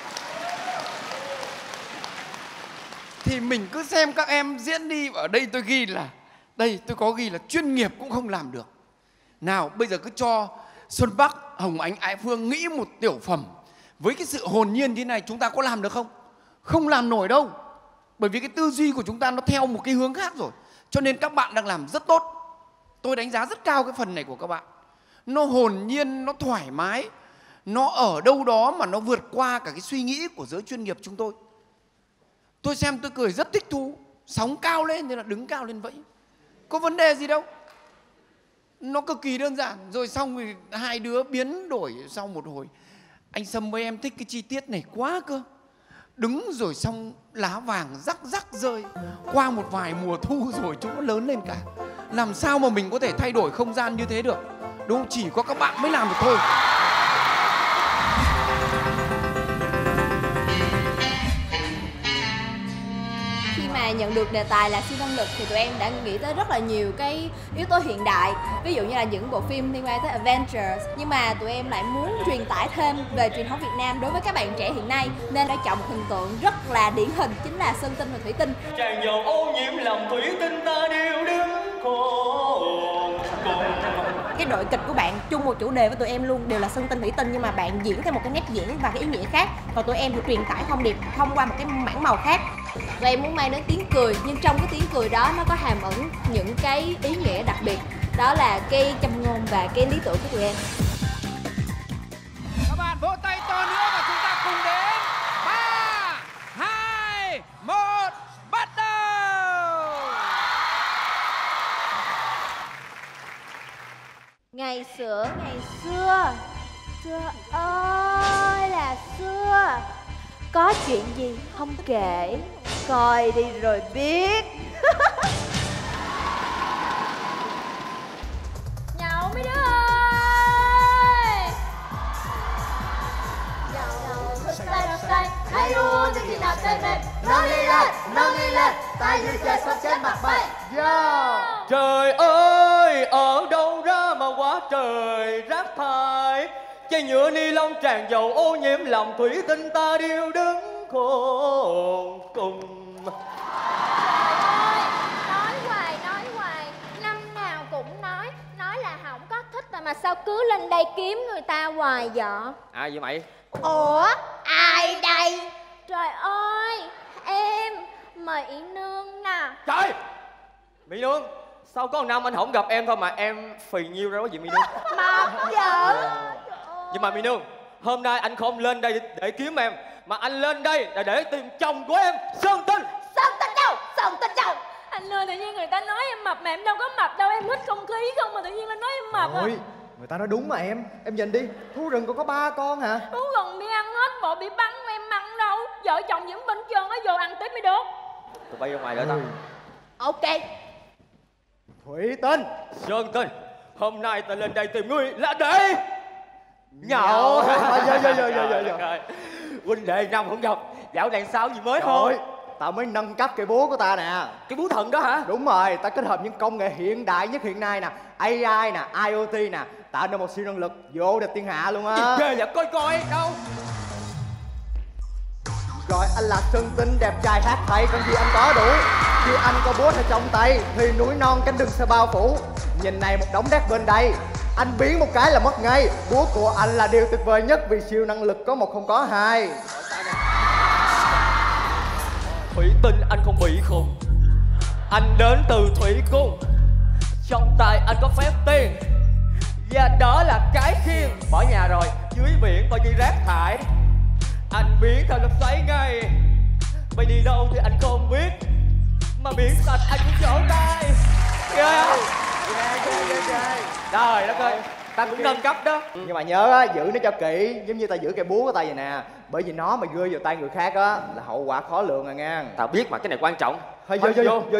Thì mình cứ xem các em diễn đi. Ở đây tôi ghi là, đây tôi có ghi là chuyên nghiệp cũng không làm được. Nào bây giờ cứ cho Xuân Bắc, Hồng Ánh, Ái Phương nghĩ một tiểu phẩm với cái sự hồn nhiên thế này, chúng ta có làm được không? Không làm nổi đâu. Bởi vì cái tư duy của chúng ta nó theo một cái hướng khác rồi. Cho nên các bạn đang làm rất tốt. Tôi đánh giá rất cao cái phần này của các bạn. Nó hồn nhiên, nó thoải mái. Nó ở đâu đó mà nó vượt qua cả cái suy nghĩ của giới chuyên nghiệp chúng tôi. Tôi xem tôi cười rất thích thú. Sóng cao lên thì là đứng cao lên vậy. Có vấn đề gì đâu. Nó cực kỳ đơn giản. Rồi xong thì hai đứa biến đổi sau một hồi. Anh Sâm với em thích cái chi tiết này quá cơ. Đứng rồi xong lá vàng rắc rắc rơi. Qua một vài mùa thu rồi chúng nó lớn lên cả. Làm sao mà mình có thể thay đổi không gian như thế được? Đúng không? Chỉ có các bạn mới làm được thôi. Khi mà nhận được đề tài là siêu năng lực thì tụi em đã nghĩ tới rất là nhiều cái yếu tố hiện đại. Ví dụ như là những bộ phim liên quan tới Avengers. Nhưng mà tụi em lại muốn truyền tải thêm về truyền thống Việt Nam đối với các bạn trẻ hiện nay, nên đã chọn một hình tượng rất là điển hình, chính là Sơn Tinh và Thủy Tinh. Tràn dầu ô nhiễm lòng thủy tinh ta đều đứng khôn cùng. Cái đội kịch của bạn chung một chủ đề với tụi em luôn, đều là Sơn Tinh Thủy Tinh, nhưng mà bạn diễn theo một cái nét diễn và cái ý nghĩa khác. Còn tụi em thì truyền tải thông điệp thông qua một cái mảng màu khác. Tụi em muốn mang đến tiếng cười, nhưng trong cái tiếng cười đó nó có hàm ẩn những cái ý nghĩa đặc biệt. Đó là cái châm ngôn và cái lý tưởng của tụi em. Các bạn vỗ tay to nữa và chúng ta cùng đến 3, 2, 1, bắt đầu. Ngày xưa, xưa ơi là xưa, có chuyện gì không kể, coi đi rồi biết. Nhậu mấy đứa ơi. Nhậu thức tay, hãy uống cho chị nào tên mềm. Nâng đi lên, tay như trời sắp trên mặt bay. Trời ơi, ở đâu ra mà quá trời rác thải. chai nhựa ni lông tràn dầu ô nhiễm lòng thủy tinh ta đều đứng khôn cùng. Nói hoài, năm nào cũng nói là không có thích mà sao cứ lên đây kiếm người ta hoài vậy? Ai vậy mày? Ủa, ai đây? Trời ơi, em, Mỹ Nương nè. Trời! Mỹ Nương, sao có 1 năm anh không gặp em thôi mà em phì nhiêu ra quá vậy Mỹ Nương? Mà giỡn. Nhưng mà Mỹ Nương, hôm nay anh không lên đây để kiếm em, mà anh lên đây là để tìm chồng của em, Sơn Tinh. Sơn Tinh đâu? Sơn Tinh đâu? Anh ơi, tự nhiên người ta nói em mập mà em đâu có mập đâu, em hít không khí không mà tự nhiên lên nói em mập à. Ôi, người ta nói đúng mà em nhìn đi, thú rừng còn có 3 con hả? Thú rừng đi ăn hết, bộ bị bắn em ăn đâu. Vợ chồng vẫn bên trơn nó vô ăn tiếp mới được. Tụi bay ra ngoài đỡ tao. Ok. Thủy Tinh, Sơn Tinh, hôm nay ta lên đây tìm ngươi là để nhậu. Dạ. Huynh đệ năm không gặp, dạo này sao gì mới thôi? Tao mới nâng cấp cái búa của ta nè. Cái búa thần đó hả? Đúng rồi, ta kết hợp những công nghệ hiện đại nhất hiện nay nè, AI nè, IoT nè, tạo nên một siêu năng lực vô địch thiên hạ luôn á. Ghê vậy, coi đâu. Rồi anh là Sơn Tinh đẹp trai hát hay, còn gì anh có đủ. Khi anh có búa ở trong tay thì núi non cánh rừng sẽ bao phủ. Nhìn này một đống rác bên đây, anh biến một cái là mất ngay. Búa của anh là điều tuyệt vời nhất vì siêu năng lực có một không có hai. Thủy Tinh, anh không bị khùng. Anh đến từ Thủy Cung, trong tay anh có phép tiên, và đó là cái khiên. Bỏ nhà rồi, dưới biển bao nhiêu rác thải, anh biến theo lực xoáy ngay. Bay đi đâu thì anh không biết, mà biển sạch anh cũng vỗ tay. Ghê không? Ghê. Trời đất ơi, ta cũng nâng cấp đó. Nhưng mà nhớ á, giữ nó cho kỹ, giống như ta giữ cây búa của ta vậy nè. Bởi vì nó mà rơi vào tay người khác á là hậu quả khó lường à nha. Tao biết mà, cái này quan trọng. Thôi vô.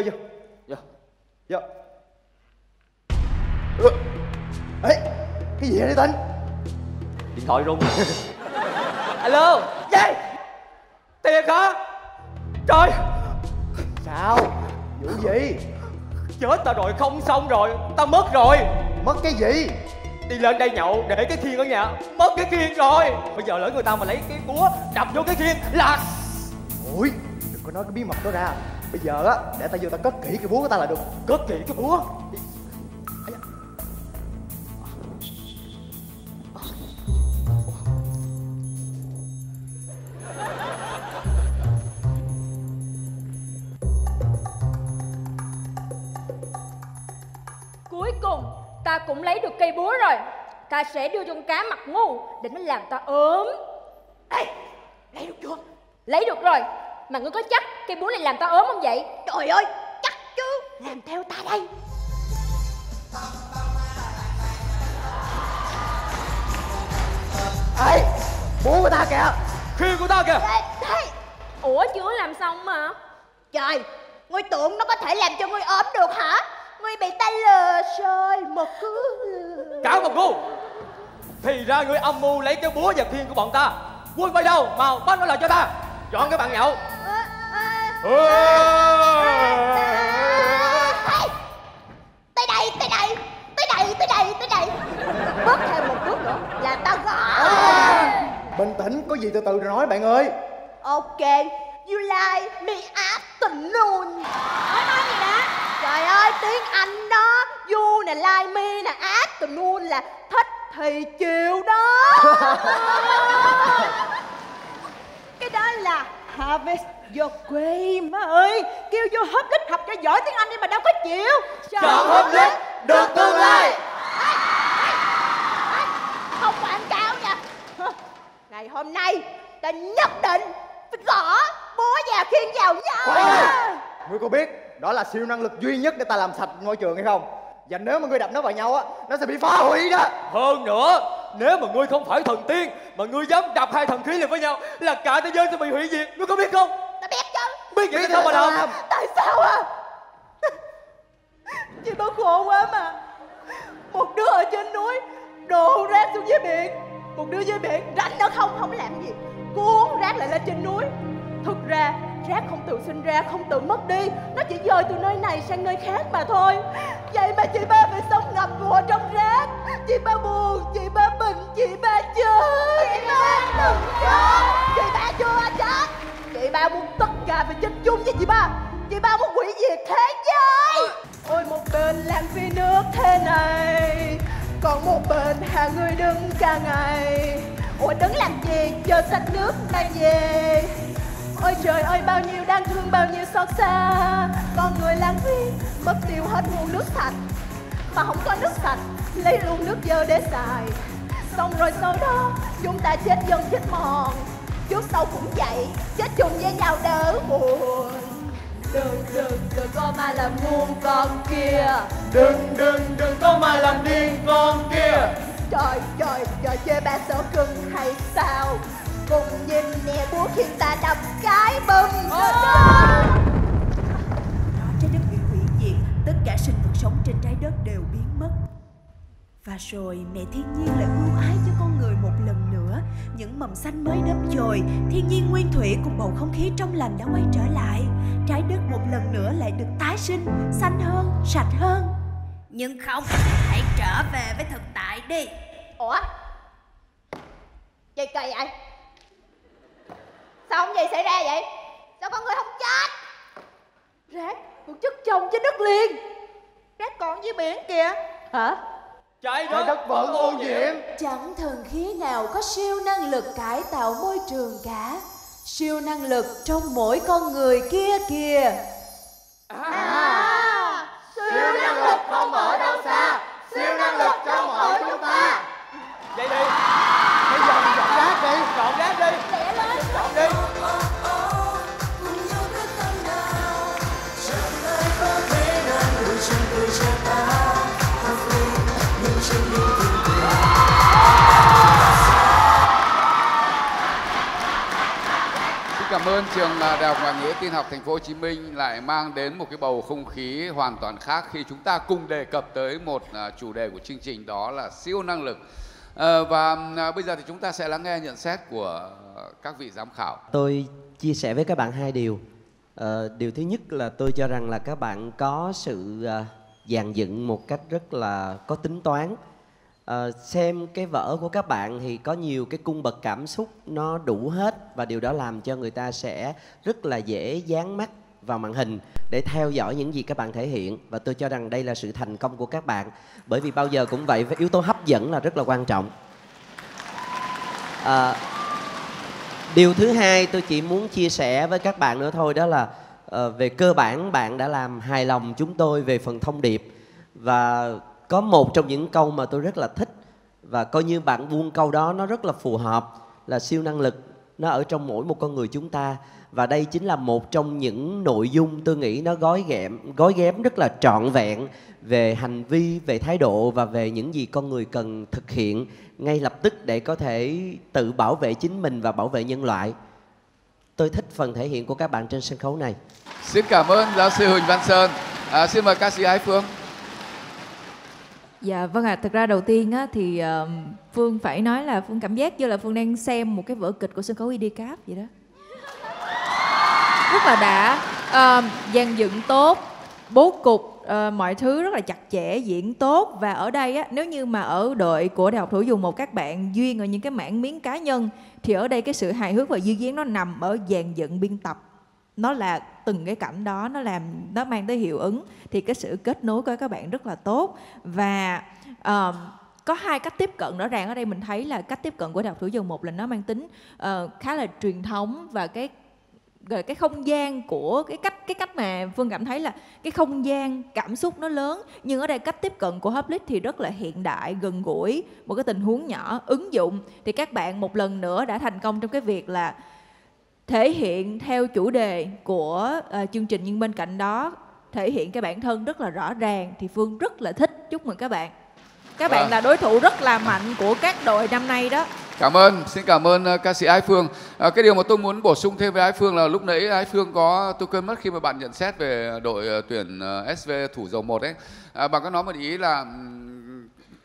Ê, cái gì vậy Tinh? Điện thoại rung. Alo, gì? Tiền hả? Trời! Sao? Vụ gì? Chết tao rồi, không xong rồi, tao mất rồi. Mất cái gì? Đi lên đây nhậu, để cái khiên ở nhà, mất cái khiên rồi. Bây giờ lỡ người ta mà lấy cái búa đập vô cái khiên là... Ôi, đừng có nói cái bí mật đó ra. Bây giờ á, để tao vô tao cất kỹ cái búa của ta là được. Cất kỹ cái búa? Cuối cùng ta cũng lấy được cây búa rồi. Ta sẽ đưa cho con cá mặt ngu để nó làm ta ốm. Ê, lấy được chưa? Lấy được rồi. Mà ngươi có chắc cây búa này làm ta ốm không vậy? Trời ơi, chắc chứ. Làm theo ta đây. Ê, búa của ta kìa. Khiên của ta kìa. Đây. Ủa chưa làm xong mà. Trời, ngươi tưởng nó có thể làm cho ngươi ốm được hả? Ngươi bị ta lừa rồi mà cứ... Cáo một ngu. Thì ra ngươi âm mưu lấy cái búa và khiên của bọn ta. Quân bay đâu, mau bắt nó lại cho ta. Chọn cái bạn nhậu. Tới đây. Bước thêm một bước nữa là tao gõ. Bình tĩnh, có gì từ từ rồi nói bạn ơi. Ok, you like me afternoon. Nói gì đó? Trời ơi, tiếng Anh đó. You nè, like me nè, afternoon là thích thì chiều đó. Cái đó là harvest your way má ơi. Kêu vô Hoplites học cho giỏi tiếng Anh đi mà đâu có chịu. Chọn Hoplites được tương lai. Không quảng cáo nha. Ngày hôm nay ta nhất định phải gõ búa và khiên vào nhau. Ngươi có biết đó là siêu năng lực duy nhất để ta làm sạch ngôi trường hay không? Và nếu mà ngươi đập nó vào nhau á, nó sẽ bị phá hủy đó. Hơn nữa, nếu mà ngươi không phải thần tiên mà ngươi dám đập hai thần khí lại với nhau là cả thế giới sẽ bị hủy diệt. Ngươi có biết không? Ta biết chứ. Biết vậy sao mà làm? Tại sao à? Chị bao khổ quá mà. Một đứa ở trên núi đổ rác xuống dưới biển, một đứa dưới biển rảnh nó không làm gì, cuốn rác lại lên trên núi. Thực ra rác không tự sinh ra, không tự mất đi. Nó chỉ dời từ nơi này sang nơi khác mà thôi. Vậy mà chị ba phải sống ngập ngụa trong rác. Chị ba buồn, chị ba bệnh, chị ba chết. Chị ba đừng chết. Chị ba chưa chết. Chị ba muốn tất cả phải chết chung với chị ba. Chị ba muốn hủy diệt thế giới. Ôi một bên làm vì nước thế này, còn một bên hàng người đứng cả ngày. Ủa đứng làm gì, chờ xách nước mang về. Ôi trời ơi bao nhiêu đáng thương, bao nhiêu xót xa. Con người lãng phí, mất tiêu hết nguồn nước sạch. Mà không có nước sạch, lấy luôn nước dơ để xài. Xong rồi sau đó, chúng ta chết dần chết mòn. Trước sau cũng vậy, chết chung với nhau đỡ buồn. Đừng có mà làm ngu con kia. Đừng có mà làm điên con kia. Trời chê ba sợ cưng hay sao? Cùng nhìn nè búa khiến ta đập cái bùm. Trái đất bị hủy diệt, tất cả sinh vật sống trên trái đất đều biến mất. Và rồi mẹ thiên nhiên lại ưu ái cho con người một lần nữa. Những mầm xanh mới đâm chồi, thiên nhiên nguyên thủy cùng bầu không khí trong lành đã quay trở lại. Trái đất một lần nữa lại được tái sinh, xanh hơn, sạch hơn. Nhưng không, hãy trở về với thực tại đi. Ủa? Gì kỳ vậy? Sao không gì xảy ra vậy? Sao con người không chết? Rác còn chất chồng trên đất liền. Rác còn dưới biển kìa. Hả? Trái đất vẫn ô nhiễm. Chẳng thần khí nào có siêu năng lực cải tạo môi trường cả. Siêu năng lực trong mỗi con người kia kìa. Siêu năng lực không ở đâu xa, siêu năng lực trong mỗi chúng ta. Vậy đi, bây giờ mình dọn rác đi, dọn rác đi. Lẹ lên. Dọn đi. Cảm ơn trường Đại học Ngoại ngữ Tin học Thành phố Hồ Chí Minh lại mang đến một cái bầu không khí hoàn toàn khác khi chúng ta cùng đề cập tới một chủ đề của chương trình, đó là siêu năng lực. Và bây giờ thì chúng ta sẽ lắng nghe nhận xét của các vị giám khảo. Tôi chia sẻ với các bạn hai điều. Điều thứ nhất là tôi cho rằng là các bạn có sự dàn dựng một cách rất là có tính toán. Xem cái vở của các bạn thì có nhiều cái cung bậc cảm xúc nó đủ hết, và điều đó làm cho người ta sẽ rất là dễ dán mắt vào màn hình để theo dõi những gì các bạn thể hiện. Và tôi cho rằng đây là sự thành công của các bạn, bởi vì bao giờ cũng vậy, với yếu tố hấp dẫn là rất là quan trọng. Điều thứ hai tôi chỉ muốn chia sẻ với các bạn nữa thôi, đó là về cơ bản bạn đã làm hài lòng chúng tôi về phần thông điệp. Và có một trong những câu mà tôi rất là thích, và coi như bạn buông câu đó nó rất là phù hợp, là siêu năng lực nó ở trong mỗi một con người chúng ta. Và đây chính là một trong những nội dung tôi nghĩ nó gói ghém rất là trọn vẹn về hành vi, về thái độ và về những gì con người cần thực hiện ngay lập tức để có thể tự bảo vệ chính mình và bảo vệ nhân loại. Tôi thích phần thể hiện của các bạn trên sân khấu này. Xin cảm ơn giáo sư Huỳnh Văn Sơn. Xin mời ca sĩ Ái Phương. Dạ vâng ạ, thực ra đầu tiên á, thì Phương phải nói là Phương cảm giác như là Phương đang xem một cái vở kịch của sân khấu IDCAP vậy đó. Rất là đã, dàn dựng tốt, bố cục, mọi thứ rất là chặt chẽ, diễn tốt. Và ở đây á, nếu như mà ở đội của Đại học Thủ Dầu Một các bạn duyên ở những cái mảng miếng cá nhân, thì ở đây cái sự hài hước và duyên dáng nó nằm ở dàn dựng biên tập. Nó là từng cái cảnh đó nó mang tới hiệu ứng, thì cái sự kết nối của các bạn rất là tốt. Và có hai cách tiếp cận rõ ràng ở đây. Mình thấy là cách tiếp cận của Đại học Thủ Dầu Một là nó mang tính khá là truyền thống, và cái không gian của cái cách mà Phương cảm thấy là cái không gian cảm xúc nó lớn. Nhưng ở đây cách tiếp cận của Hoplit thì rất là hiện đại, gần gũi, một cái tình huống nhỏ ứng dụng. Thì các bạn một lần nữa đã thành công trong cái việc là thể hiện theo chủ đề của chương trình, nhưng bên cạnh đó thể hiện cái bản thân rất là rõ ràng. Thì Phương rất là thích, chúc mừng các bạn. Các bạn là đối thủ rất là mạnh của các đội năm nay đó. Cảm ơn, xin cảm ơn ca sĩ Ái Phương. Cái điều mà tôi muốn bổ sung thêm với Ái Phương là lúc nãy Ái Phương tôi quên mất khi mà bạn nhận xét về đội tuyển SV Thủ Dầu Một ấy, bạn có nói một ý là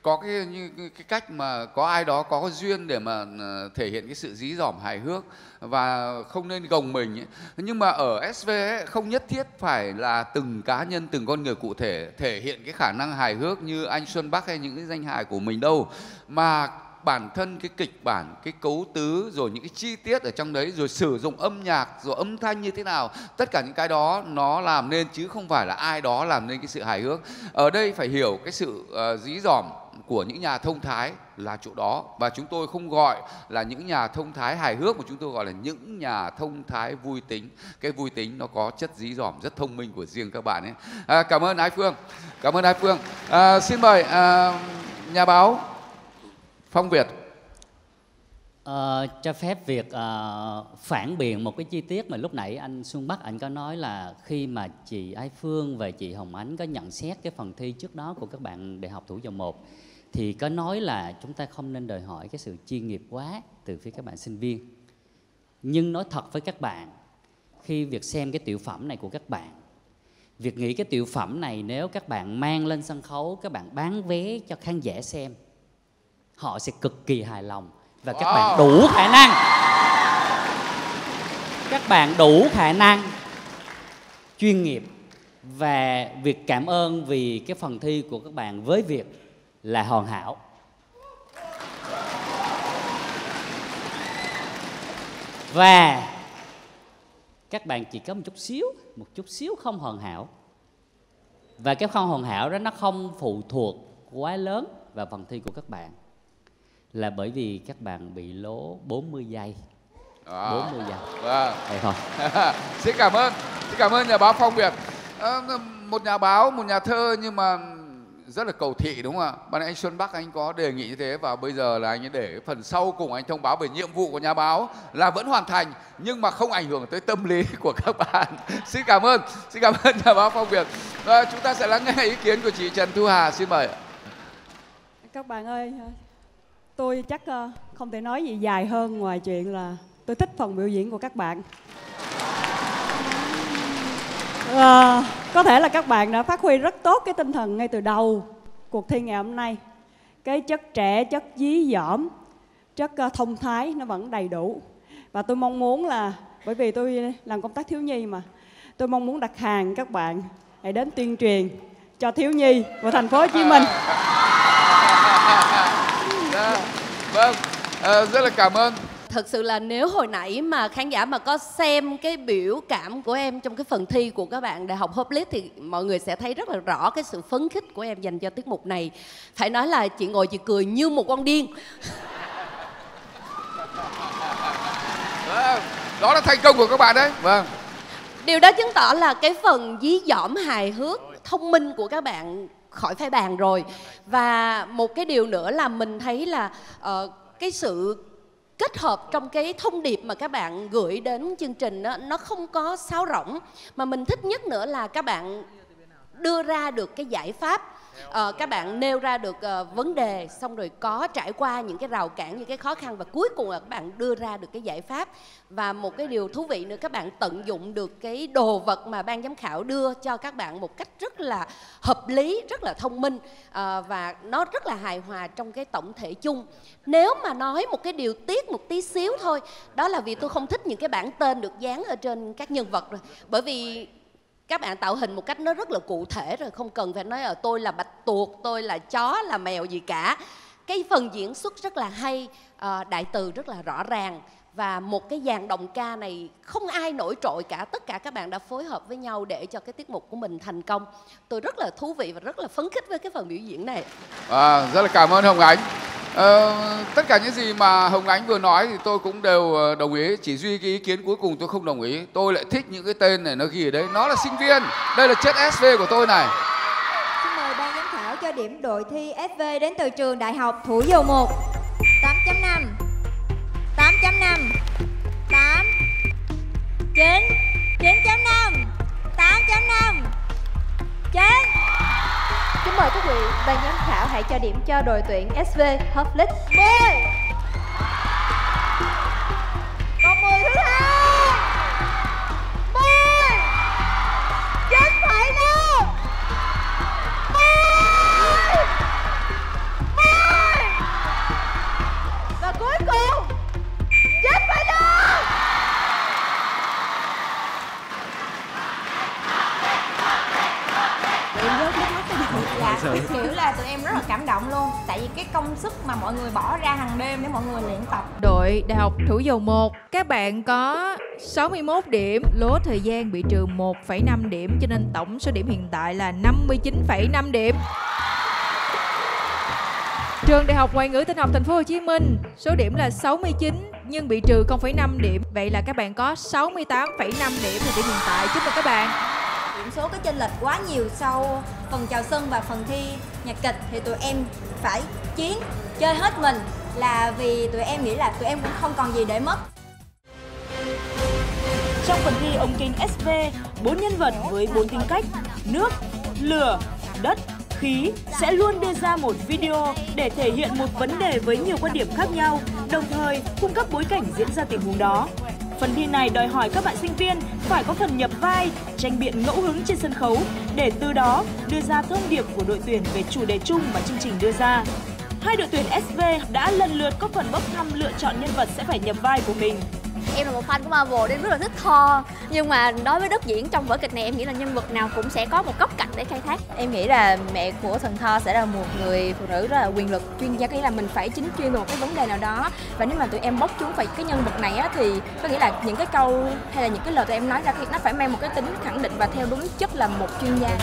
có cái cách mà có ai đó có duyên để mà thể hiện cái sự dí dỏm hài hước và không nên gồng mình ấy. Nhưng mà ở SV ấy, không nhất thiết phải là từng cá nhân, từng con người cụ thể thể hiện cái khả năng hài hước như anh Xuân Bắc hay những cái danh hài của mình đâu, mà bản thân cái kịch bản, cái cấu tứ, rồi những cái chi tiết ở trong đấy, rồi sử dụng âm nhạc, rồi âm thanh như thế nào, tất cả những cái đó nó làm nên, chứ không phải là ai đó làm nên cái sự hài hước. Ở đây phải hiểu cái sự dí dỏm của những nhà thông thái là chỗ đó, và chúng tôi không gọi là những nhà thông thái hài hước mà chúng tôi gọi là những nhà thông thái vui tính. Cái vui tính nó có chất dí dỏm rất thông minh của riêng các bạn ấy. Cảm ơn Ái Phương, cảm ơn Ái Phương. Xin mời nhà báo Phong Việt. Cho phép việc phản biện một cái chi tiết mà lúc nãy anh Xuân Bắc anh có nói là khi mà chị Ái Phương và chị Hồng Ánh có nhận xét cái phần thi trước đó của các bạn Đại học Thủ Dầu Một, thì có nói là chúng ta không nên đòi hỏi cái sự chuyên nghiệp quá từ phía các bạn sinh viên. Nhưng nói thật với các bạn, khi việc xem cái tiểu phẩm này của các bạn, việc nghĩ cái tiểu phẩm này nếu các bạn mang lên sân khấu, các bạn bán vé cho khán giả xem, họ sẽ cực kỳ hài lòng. Và các bạn đủ khả năng, các bạn đủ khả năng chuyên nghiệp. Và việc cảm ơn vì cái phần thi của các bạn với việc là hoàn hảo. Và các bạn chỉ có một chút xíu không hoàn hảo. Và cái không hoàn hảo đó nó không phụ thuộc quá lớn vào phần thi của các bạn, là bởi vì các bạn bị lố 40 giây. 40 giây. Vậy thôi. Xin cảm ơn nhà báo Phong Việt. Một nhà báo, một nhà thơ nhưng mà rất là cầu thị, đúng không ạ? Ban nãy anh Xuân Bắc anh có đề nghị như thế, và bây giờ là anh ấy để phần sau cùng anh thông báo về nhiệm vụ của nhà báo là vẫn hoàn thành nhưng mà không ảnh hưởng tới tâm lý của các bạn. Xin cảm ơn nhà báo Phong Việt. Chúng ta sẽ lắng nghe ý kiến của chị Trần Thu Hà. Xin mời. Các bạn ơi, tôi chắc không thể nói gì dài hơn ngoài chuyện là tôi thích phần biểu diễn của các bạn. Có thể là các bạn đã phát huy rất tốt cái tinh thần ngay từ đầu cuộc thi ngày hôm nay. Cái chất trẻ, chất dí dỏm, chất thông thái nó vẫn đầy đủ. Và tôi mong muốn là, bởi vì tôi làm công tác thiếu nhi mà, tôi mong muốn đặt hàng các bạn hãy đến tuyên truyền cho thiếu nhi của thành phố Hồ Chí Minh. Vâng, rất là cảm ơn. Thật sự là nếu hồi nãy mà khán giả mà có xem cái biểu cảm của em trong cái phần thi của các bạn Đại học Hopeless thì mọi người sẽ thấy rất là rõ cái sự phấn khích của em dành cho tiết mục này. Phải nói là chị ngồi chị cười như một con điên. Đó là thành công của các bạn đấy. Vâng. Điều đó chứng tỏ là cái phần dí dỏm hài hước, thông minh của các bạn khỏi phải bàn rồi. Và một cái điều nữa là mình thấy là cái sự kết hợp trong cái thông điệp mà các bạn gửi đến chương trình đó, nó không có sáo rỗng. Mà mình thích nhất nữa là các bạn đưa ra được cái giải pháp, các bạn nêu ra được vấn đề, xong rồi có trải qua những cái rào cản, những cái khó khăn, và cuối cùng là các bạn đưa ra được cái giải pháp. Và một cái điều thú vị nữa, các bạn tận dụng được cái đồ vật mà ban giám khảo đưa cho các bạn một cách rất là hợp lý, rất là thông minh, và nó rất là hài hòa trong cái tổng thể chung. Nếu mà nói một cái điều tiếc một tí xíu thôi, đó là vì tôi không thích những cái bảng tên được dán ở trên các nhân vật rồi. Bởi vì các bạn tạo hình một cách nó rất là cụ thể rồi, không cần phải nói ở tôi là bạch tuộc, tôi là chó, là mèo gì cả. Cái phần diễn xuất rất là hay, đại từ rất là rõ ràng, và một cái dàn đồng ca này không ai nổi trội cả. Tất cả các bạn đã phối hợp với nhau để cho cái tiết mục của mình thành công. Tôi rất là thú vị và rất là phấn khích với cái phần biểu diễn này. Rất là cảm ơn Hồng Ánh. Tất cả những gì mà Hồng Ánh vừa nói thì tôi cũng đều đồng ý. Chỉ duy cái ý kiến cuối cùng tôi không đồng ý. Tôi lại thích những cái tên này nó ghi ở đấy. Nó là sinh viên. Đây là chất SV của tôi này. Xin mời ban giám khảo cho điểm đội thi SV đến từ trường Đại học Thủ Dầu Một. 8.5 8.5 8 9 9.5 8.5 9. Kính mời quý vị, ban giám khảo hãy cho điểm cho đội tuyển SV Hopeless. 10. Còn 10 thứ hai. 10. 9,5. 10. 10. sự. Kiểu là tụi em rất là cảm động luôn. Tại vì cái công sức mà mọi người bỏ ra hàng đêm để mọi người luyện tập. Đội Đại học Thủ Dầu Một, các bạn có 61 điểm, lố thời gian bị trừ 1,5 điểm, cho nên tổng số điểm hiện tại là 59,5 điểm. Trường Đại học Ngoại ngữ Tin học Thành phố Hồ Chí Minh, số điểm là 69 nhưng bị trừ 0,5 điểm. Vậy là các bạn có 68,5 điểm thời điểm hiện tại. Chúc mừng các bạn. Điểm số có chênh lệch quá nhiều sau phần chào sân và phần thi nhạc kịch thì tụi em phải chiến, chơi hết mình là vì tụi em nghĩ là tụi em cũng không còn gì để mất. Trong phần thi ông King SV, 4 nhân vật với 4 tính cách nước, lửa, đất, khí sẽ luôn đưa ra một video để thể hiện một vấn đề với nhiều quan điểm khác nhau, đồng thời cung cấp bối cảnh diễn ra tình huống đó. Phần thi này đòi hỏi các bạn sinh viên phải có phần nhập vai, tranh biện ngẫu hứng trên sân khấu để từ đó đưa ra thông điệp của đội tuyển về chủ đề chung mà chương trình đưa ra. Hai đội tuyển SV đã lần lượt có phần bốc thăm lựa chọn nhân vật sẽ phải nhập vai của mình. Em là một fan của Marvel nên rất là thích Thor. Nhưng mà đối với đất diễn trong vở kịch này em nghĩ là nhân vật nào cũng sẽ có một góc cạnh để khai thác. Em nghĩ là mẹ của thần Thor sẽ là một người phụ nữ rất là quyền lực, chuyên gia, có nghĩa là mình phải chính chuyên về một cái vấn đề nào đó. Và nếu mà tụi em bóc trúng phải cái nhân vật này á, thì có nghĩa là những cái câu hay là những cái lời tụi em nói ra thì nó phải mang một cái tính khẳng định và theo đúng chất là một chuyên gia.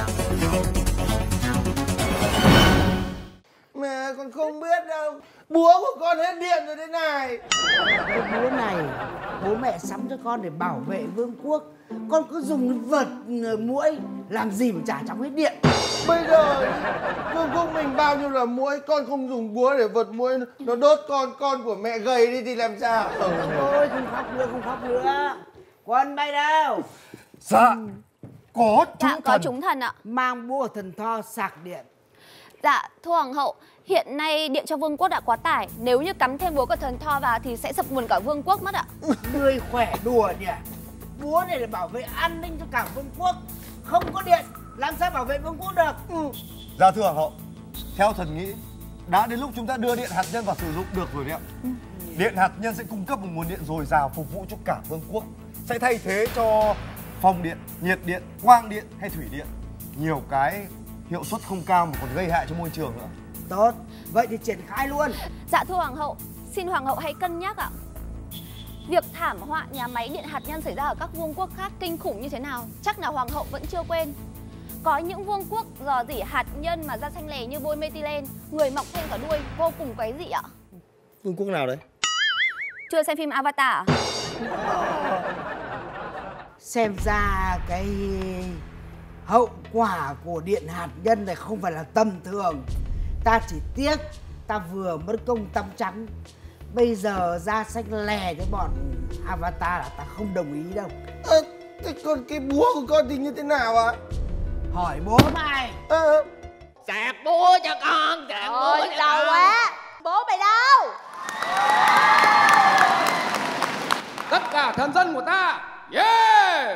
Mẹ còn không biết đâu, búa của con hết điện rồi thế này. Cái búa này bố mẹ sắm cho con để bảo vệ vương quốc. Con cứ dùng vật muỗi làm gì mà chả chóng hết điện. Bây giờ vương quốc mình bao nhiêu là muỗi, con không dùng búa để vật muỗi nó đốt con của mẹ gầy đi thì làm sao? Thôi không khóc nữa. Con bay đâu? Dạ, có chúng thần. Có chúng thần ạ. Mang búa thần Thor sạc điện. Dạ, thưa Hoàng hậu, hiện nay điện cho vương quốc đã quá tải. Nếu như cắm thêm búa của thần Thor vào thì sẽ sập nguồn cả vương quốc mất ạ. Ngươi khỏe đùa nhỉ? Búa này là bảo vệ an ninh cho cả vương quốc. Không có điện, làm sao bảo vệ vương quốc được? Dạ thưa Hoàng hậu, theo thần nghĩ, đã đến lúc chúng ta đưa điện hạt nhân vào sử dụng được rồi đấy ạ. Điện hạt nhân sẽ cung cấp một nguồn điện dồi dào phục vụ cho cả vương quốc. Sẽ thay thế cho phong điện, nhiệt điện, quang điện hay thủy điện. Nhiều cái hiệu suất không cao mà còn gây hại cho môi trường nữa. Tốt, vậy thì triển khai luôn. Dạ thưa Hoàng hậu, xin Hoàng hậu hãy cân nhắc ạ. Việc thảm họa nhà máy điện hạt nhân xảy ra ở các vương quốc khác kinh khủng như thế nào, chắc là Hoàng hậu vẫn chưa quên. Có những vương quốc dò dỉ hạt nhân mà da xanh lè như bôi methylene, người mọc thêm cả đuôi, vô cùng quái dị ạ. Vương quốc nào đấy? Chưa xem phim Avatar à? Xem ra cái hậu quả của điện hạt nhân này không phải là tầm thường. Ta chỉ tiếc ta vừa mất công tắm trắng, bây giờ da xanh lè cái bọn Avatar là ta không đồng ý đâu. Thế còn cái búa của con thì như thế nào ạ? Hỏi bố mày. Sạc búa cho con, sạc búa cho lâu con. quá. Bố mày đâu? Tất cả thần dân của ta, yeah!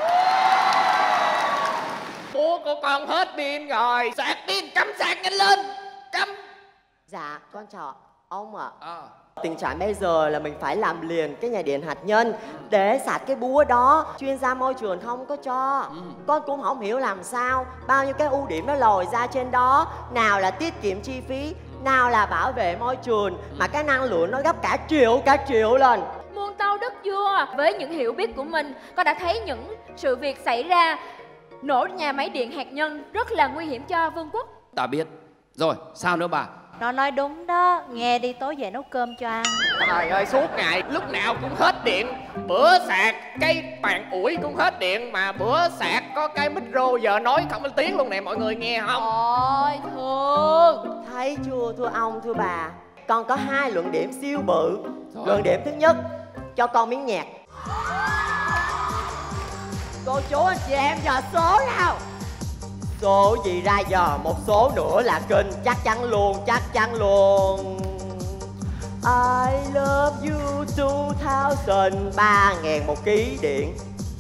Búa của con hết pin rồi, sạc pin, cắm sạc nhanh lên, cắm. Dạ, con chào ông ạ. Tình trạng bây giờ là mình phải làm liền cái nhà điện hạt nhân để sạc cái búa đó. Chuyên gia môi trường không có cho. Con cũng không hiểu làm sao bao nhiêu cái ưu điểm nó lòi ra trên đó. Nào là tiết kiệm chi phí, nào là bảo vệ môi trường, mà cái năng lượng nó gấp cả triệu lần. Muôn tâu đất vua, với những hiểu biết của mình, con đã thấy những sự việc xảy ra. Nổ nhà máy điện hạt nhân rất là nguy hiểm cho vương quốc. Ta biết. Rồi, sao nữa bà? Nó nói đúng đó, nghe đi tối về nấu cơm cho ăn. Trời ơi, suốt ngày lúc nào cũng hết điện. Bữa sạc cây bàn ủi cũng hết điện, mà bữa sạc có cái micro giờ nói không lên tiếng luôn nè, mọi người nghe không? Ôi thương. Thấy chưa thưa ông, thưa bà, con có 2 luận điểm siêu bự. Luận điểm thứ nhất, cho con miếng nhạc. Cô chú anh chị em giờ số nào? Số gì ra giờ, một số nữa là kinh. Chắc chắn luôn. I love you 2000. 3.000 một ký điện.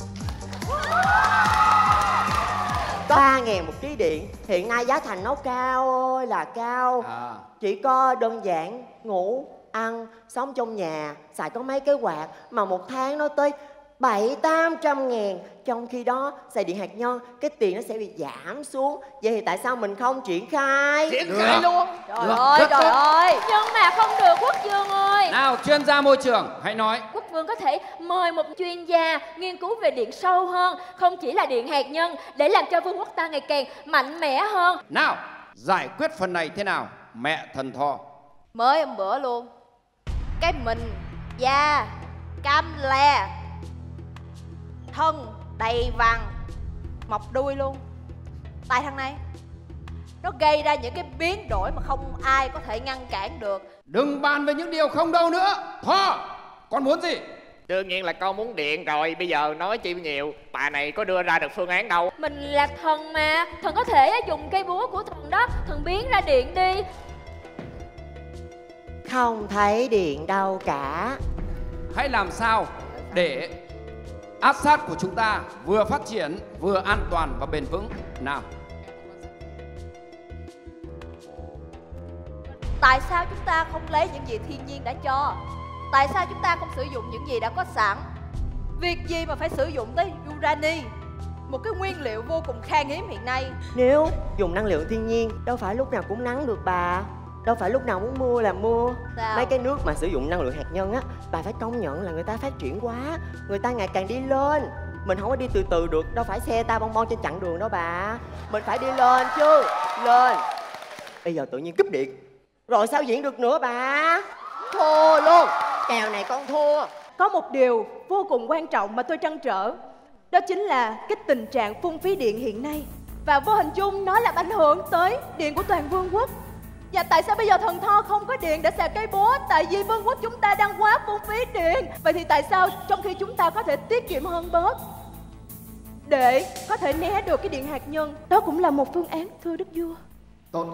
Có 3.000 một ký điện. Hiện nay giá thành nó cao ơi là cao. Chỉ có đơn giản ngủ, ăn, sống trong nhà, xài có mấy cái quạt mà một tháng nó tới 700-800 ngàn. Trong khi đó xài điện hạt nhân cái tiền nó sẽ bị giảm xuống. Vậy thì tại sao mình không triển khai? Triển khai luôn. Trời ơi. Nhưng mà không được Quốc Vương ơi. Nào chuyên gia môi trường hãy nói. Quốc Vương có thể mời một chuyên gia nghiên cứu về điện sâu hơn, không chỉ là điện hạt nhân, để làm cho vương quốc ta ngày càng mạnh mẽ hơn. Nào giải quyết phần này thế nào mẹ thần thò? Mới hôm bữa luôn, cái mình da cam le, thân đầy vằn, mọc đuôi luôn. Tại thằng này nó gây ra những cái biến đổi mà không ai có thể ngăn cản được. Đừng bàn về những điều không đâu nữa. Thò, con muốn gì? Đương nhiên là con muốn điện rồi. Bây giờ nói chi nhiều. Bà này có đưa ra được phương án đâu. Mình là thần mà. Thần có thể dùng cây búa của thần đó, thần biến ra điện đi. Không thấy điện đâu cả. Hãy làm sao để áp sát của chúng ta vừa phát triển, vừa an toàn và bền vững. Nào. Tại sao chúng ta không lấy những gì thiên nhiên đã cho? Tại sao chúng ta không sử dụng những gì đã có sẵn? Việc gì mà phải sử dụng tới urani, một cái nguyên liệu vô cùng khan hiếm hiện nay? Nếu dùng năng lượng thiên nhiên, đâu phải lúc nào cũng nắng được bà. Đâu phải lúc nào muốn mua là mua. Sao? Mấy cái nước mà sử dụng năng lượng hạt nhân á, bà phải công nhận là người ta phát triển quá. Người ta ngày càng đi lên. Mình không có đi từ từ được. Đâu phải xe ta bon bon trên chặng đường đâu bà. Mình phải đi lên chứ. Lên. Bây giờ tự nhiên cúp điện, rồi sao diễn được nữa bà? Thua luôn. Kèo này con thua. Có một điều vô cùng quan trọng mà tôi trăn trở. Đó chính là cái tình trạng phung phí điện hiện nay. Và vô hình chung nó làm ảnh hưởng tới điện của toàn vương quốc. Và tại sao bây giờ thần Thor không có điện để xài cây búa? Tại vì vương quốc chúng ta đang quá phung phí điện. Vậy thì tại sao trong khi chúng ta có thể tiết kiệm hơn bớt để có thể né được cái điện hạt nhân? Đó cũng là một phương án, thưa đức vua. Tốt.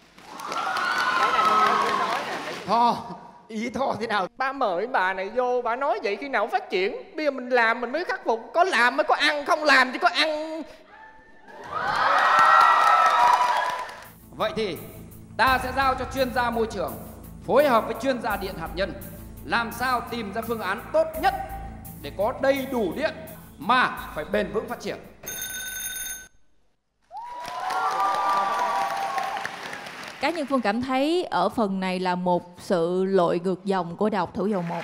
Thò, ý Thò thế nào? Ba mời bà này vô, bà nói vậy khi nào phát triển? Bây giờ mình làm mình mới khắc phục. Có làm mới có ăn, không làm thì có ăn. Vậy thì ta sẽ giao cho chuyên gia môi trường phối hợp với chuyên gia điện hạt nhân làm sao tìm ra phương án tốt nhất để có đầy đủ điện mà phải bền vững phát triển. Cá nhân Phương cảm thấy ở phần này là một sự lội ngược dòng của Đại học Thủ Dầu Một.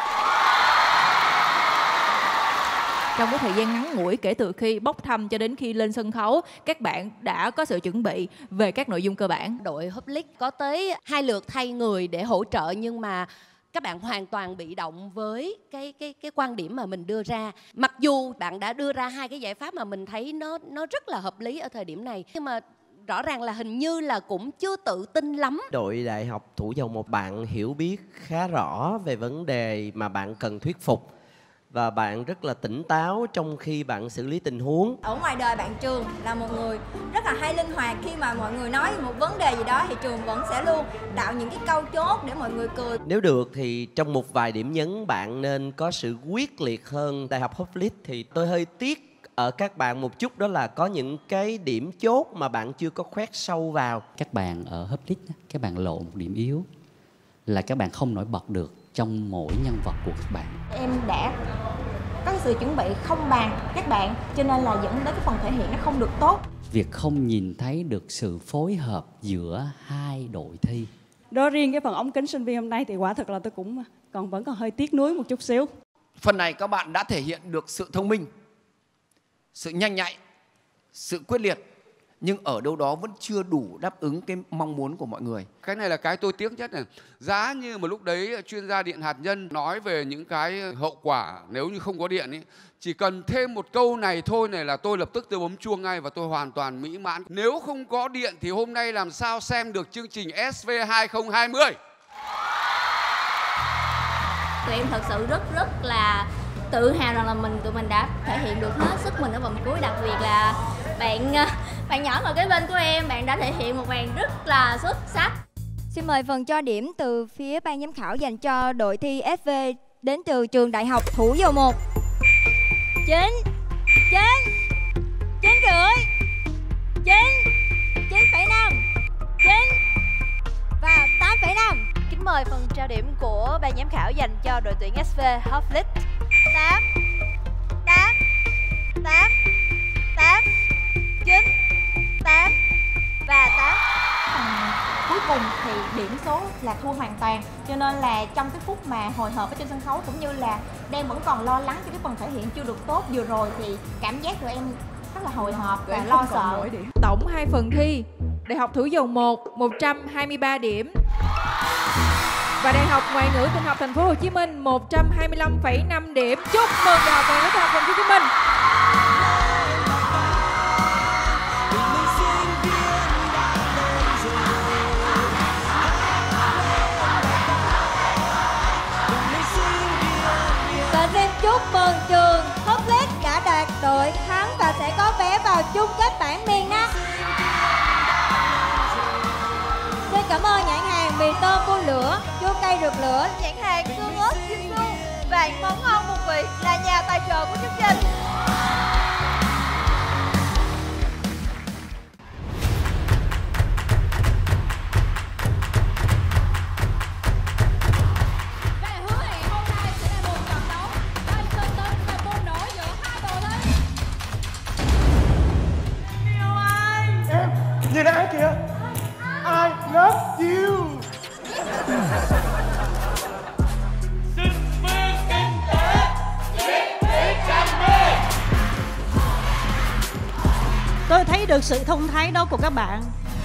Trong cái thời gian ngắn ngủi kể từ khi bốc thăm cho đến khi lên sân khấu, các bạn đã có sự chuẩn bị về các nội dung cơ bản. Đội Hoplic có tới 2 lượt thay người để hỗ trợ, nhưng mà các bạn hoàn toàn bị động với cái quan điểm mà mình đưa ra. Mặc dù bạn đã đưa ra 2 cái giải pháp mà mình thấy nó rất là hợp lý ở thời điểm này, nhưng mà rõ ràng là hình như là cũng chưa tự tin lắm. Đội Đại học Thủ Dầu Một bạn hiểu biết khá rõ về vấn đề mà bạn cần thuyết phục. Và bạn rất là tỉnh táo trong khi bạn xử lý tình huống. Ở ngoài đời bạn Trường là một người rất là hay linh hoạt. Khi mà mọi người nói một vấn đề gì đó thì Trường vẫn sẽ luôn tạo những cái câu chốt để mọi người cười. Nếu được thì trong một vài điểm nhấn bạn nên có sự quyết liệt hơn. Đại học Hoplic thì tôi hơi tiếc ở các bạn một chút, đó là có những cái điểm chốt mà bạn chưa có khoét sâu vào. Các bạn ở Hoplic, các bạn lộ một điểm yếu là các bạn không nổi bật được trong mỗi nhân vật của các bạn. Em đã có sự chuẩn bị không bằng các bạn, cho nên là dẫn đến cái phần thể hiện nó không được tốt. Việc không nhìn thấy được sự phối hợp giữa hai đội thi. Đó, riêng cái phần ống kính sinh viên hôm nay thì quả thật là tôi cũng vẫn còn hơi tiếc nuối một chút xíu. Phần này các bạn đã thể hiện được sự thông minh, sự nhanh nhạy, sự quyết liệt, nhưng ở đâu đó vẫn chưa đủ đáp ứng cái mong muốn của mọi người. Cái này là cái tôi tiếc nhất này. Giá như mà lúc đấy chuyên gia điện hạt nhân nói về những cái hậu quả nếu như không có điện ấy, chỉ cần thêm một câu này thôi này là tôi lập tức tôi bấm chuông ngay và tôi hoàn toàn mỹ mãn. Nếu không có điện thì hôm nay làm sao xem được chương trình SV 2020? Tụi em thật sự rất là tự hào rằng là tụi mình đã thể hiện được hết sức mình ở vòng cuối, đặc biệt là bạn nhỏ ngồi kế bên của em, bạn đã thể hiện một màn rất là xuất sắc. Xin mời phần cho điểm từ phía ban giám khảo dành cho đội thi SV đến từ trường Đại học Thủ Dầu Một. 9 9 9 rưỡi 9 9,5 9 và 8,5. Kính mời phần trao điểm của ban giám khảo dành cho đội tuyển SV Hoplic. 8 cùng thì điểm số là thua hoàn toàn. Cho nên là trong cái phút mà hồi hộp ở trên sân khấu cũng như là đang vẫn còn lo lắng cho cái phần thể hiện chưa được tốt vừa rồi thì cảm giác của em rất là hồi hộp và lo sợ. Tổng 2 phần thi, Đại học Thủ Dầu Một 123 điểm và Đại học Ngoại ngữ Tin học Thành phố Hồ Chí Minh 125,5 điểm. Chúc mừng Đại học Ngoại ngữ Tin học Thành phố Hồ Chí Minh. Và xin chúc mừng trường Hoplet đã đạt đội thắng và sẽ có vé vào chung kết bảng miền Nam. Xin cảm ơn nhãn hàng mì tôm phun lửa, chua cay rượt lửa, nhãn hàng xương ớt Kim Su, vàng món ngon một vị là nhà tài trợ của chương trình. Nhìn ai kìa? I love you. Tôi thấy được sự thông thái đó của các bạn.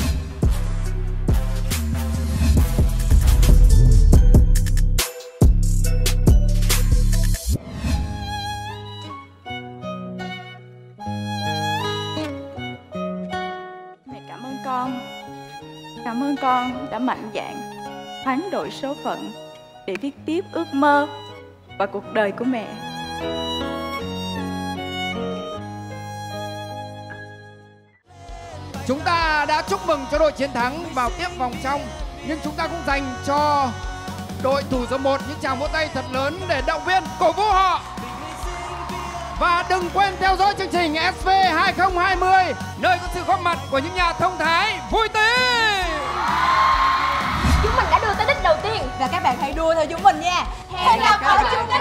Cảm ơn con đã mạnh dạn hoán đổi số phận để viết tiếp ước mơ và cuộc đời của mẹ. Chúng ta đã chúc mừng cho đội chiến thắng vào tiếp vòng trong, nhưng chúng ta cũng dành cho đội Thủ Dầu Một những tràng vỗ tay thật lớn để động viên cổ vũ họ. Và đừng quên theo dõi chương trình SV 2020, nơi có sự góp mặt của những nhà thông thái vui tươi. Chúng mình đã đưa tới đích đầu tiên và các bạn hãy đua theo chúng mình nha. Hẹn gặp ở chung kết.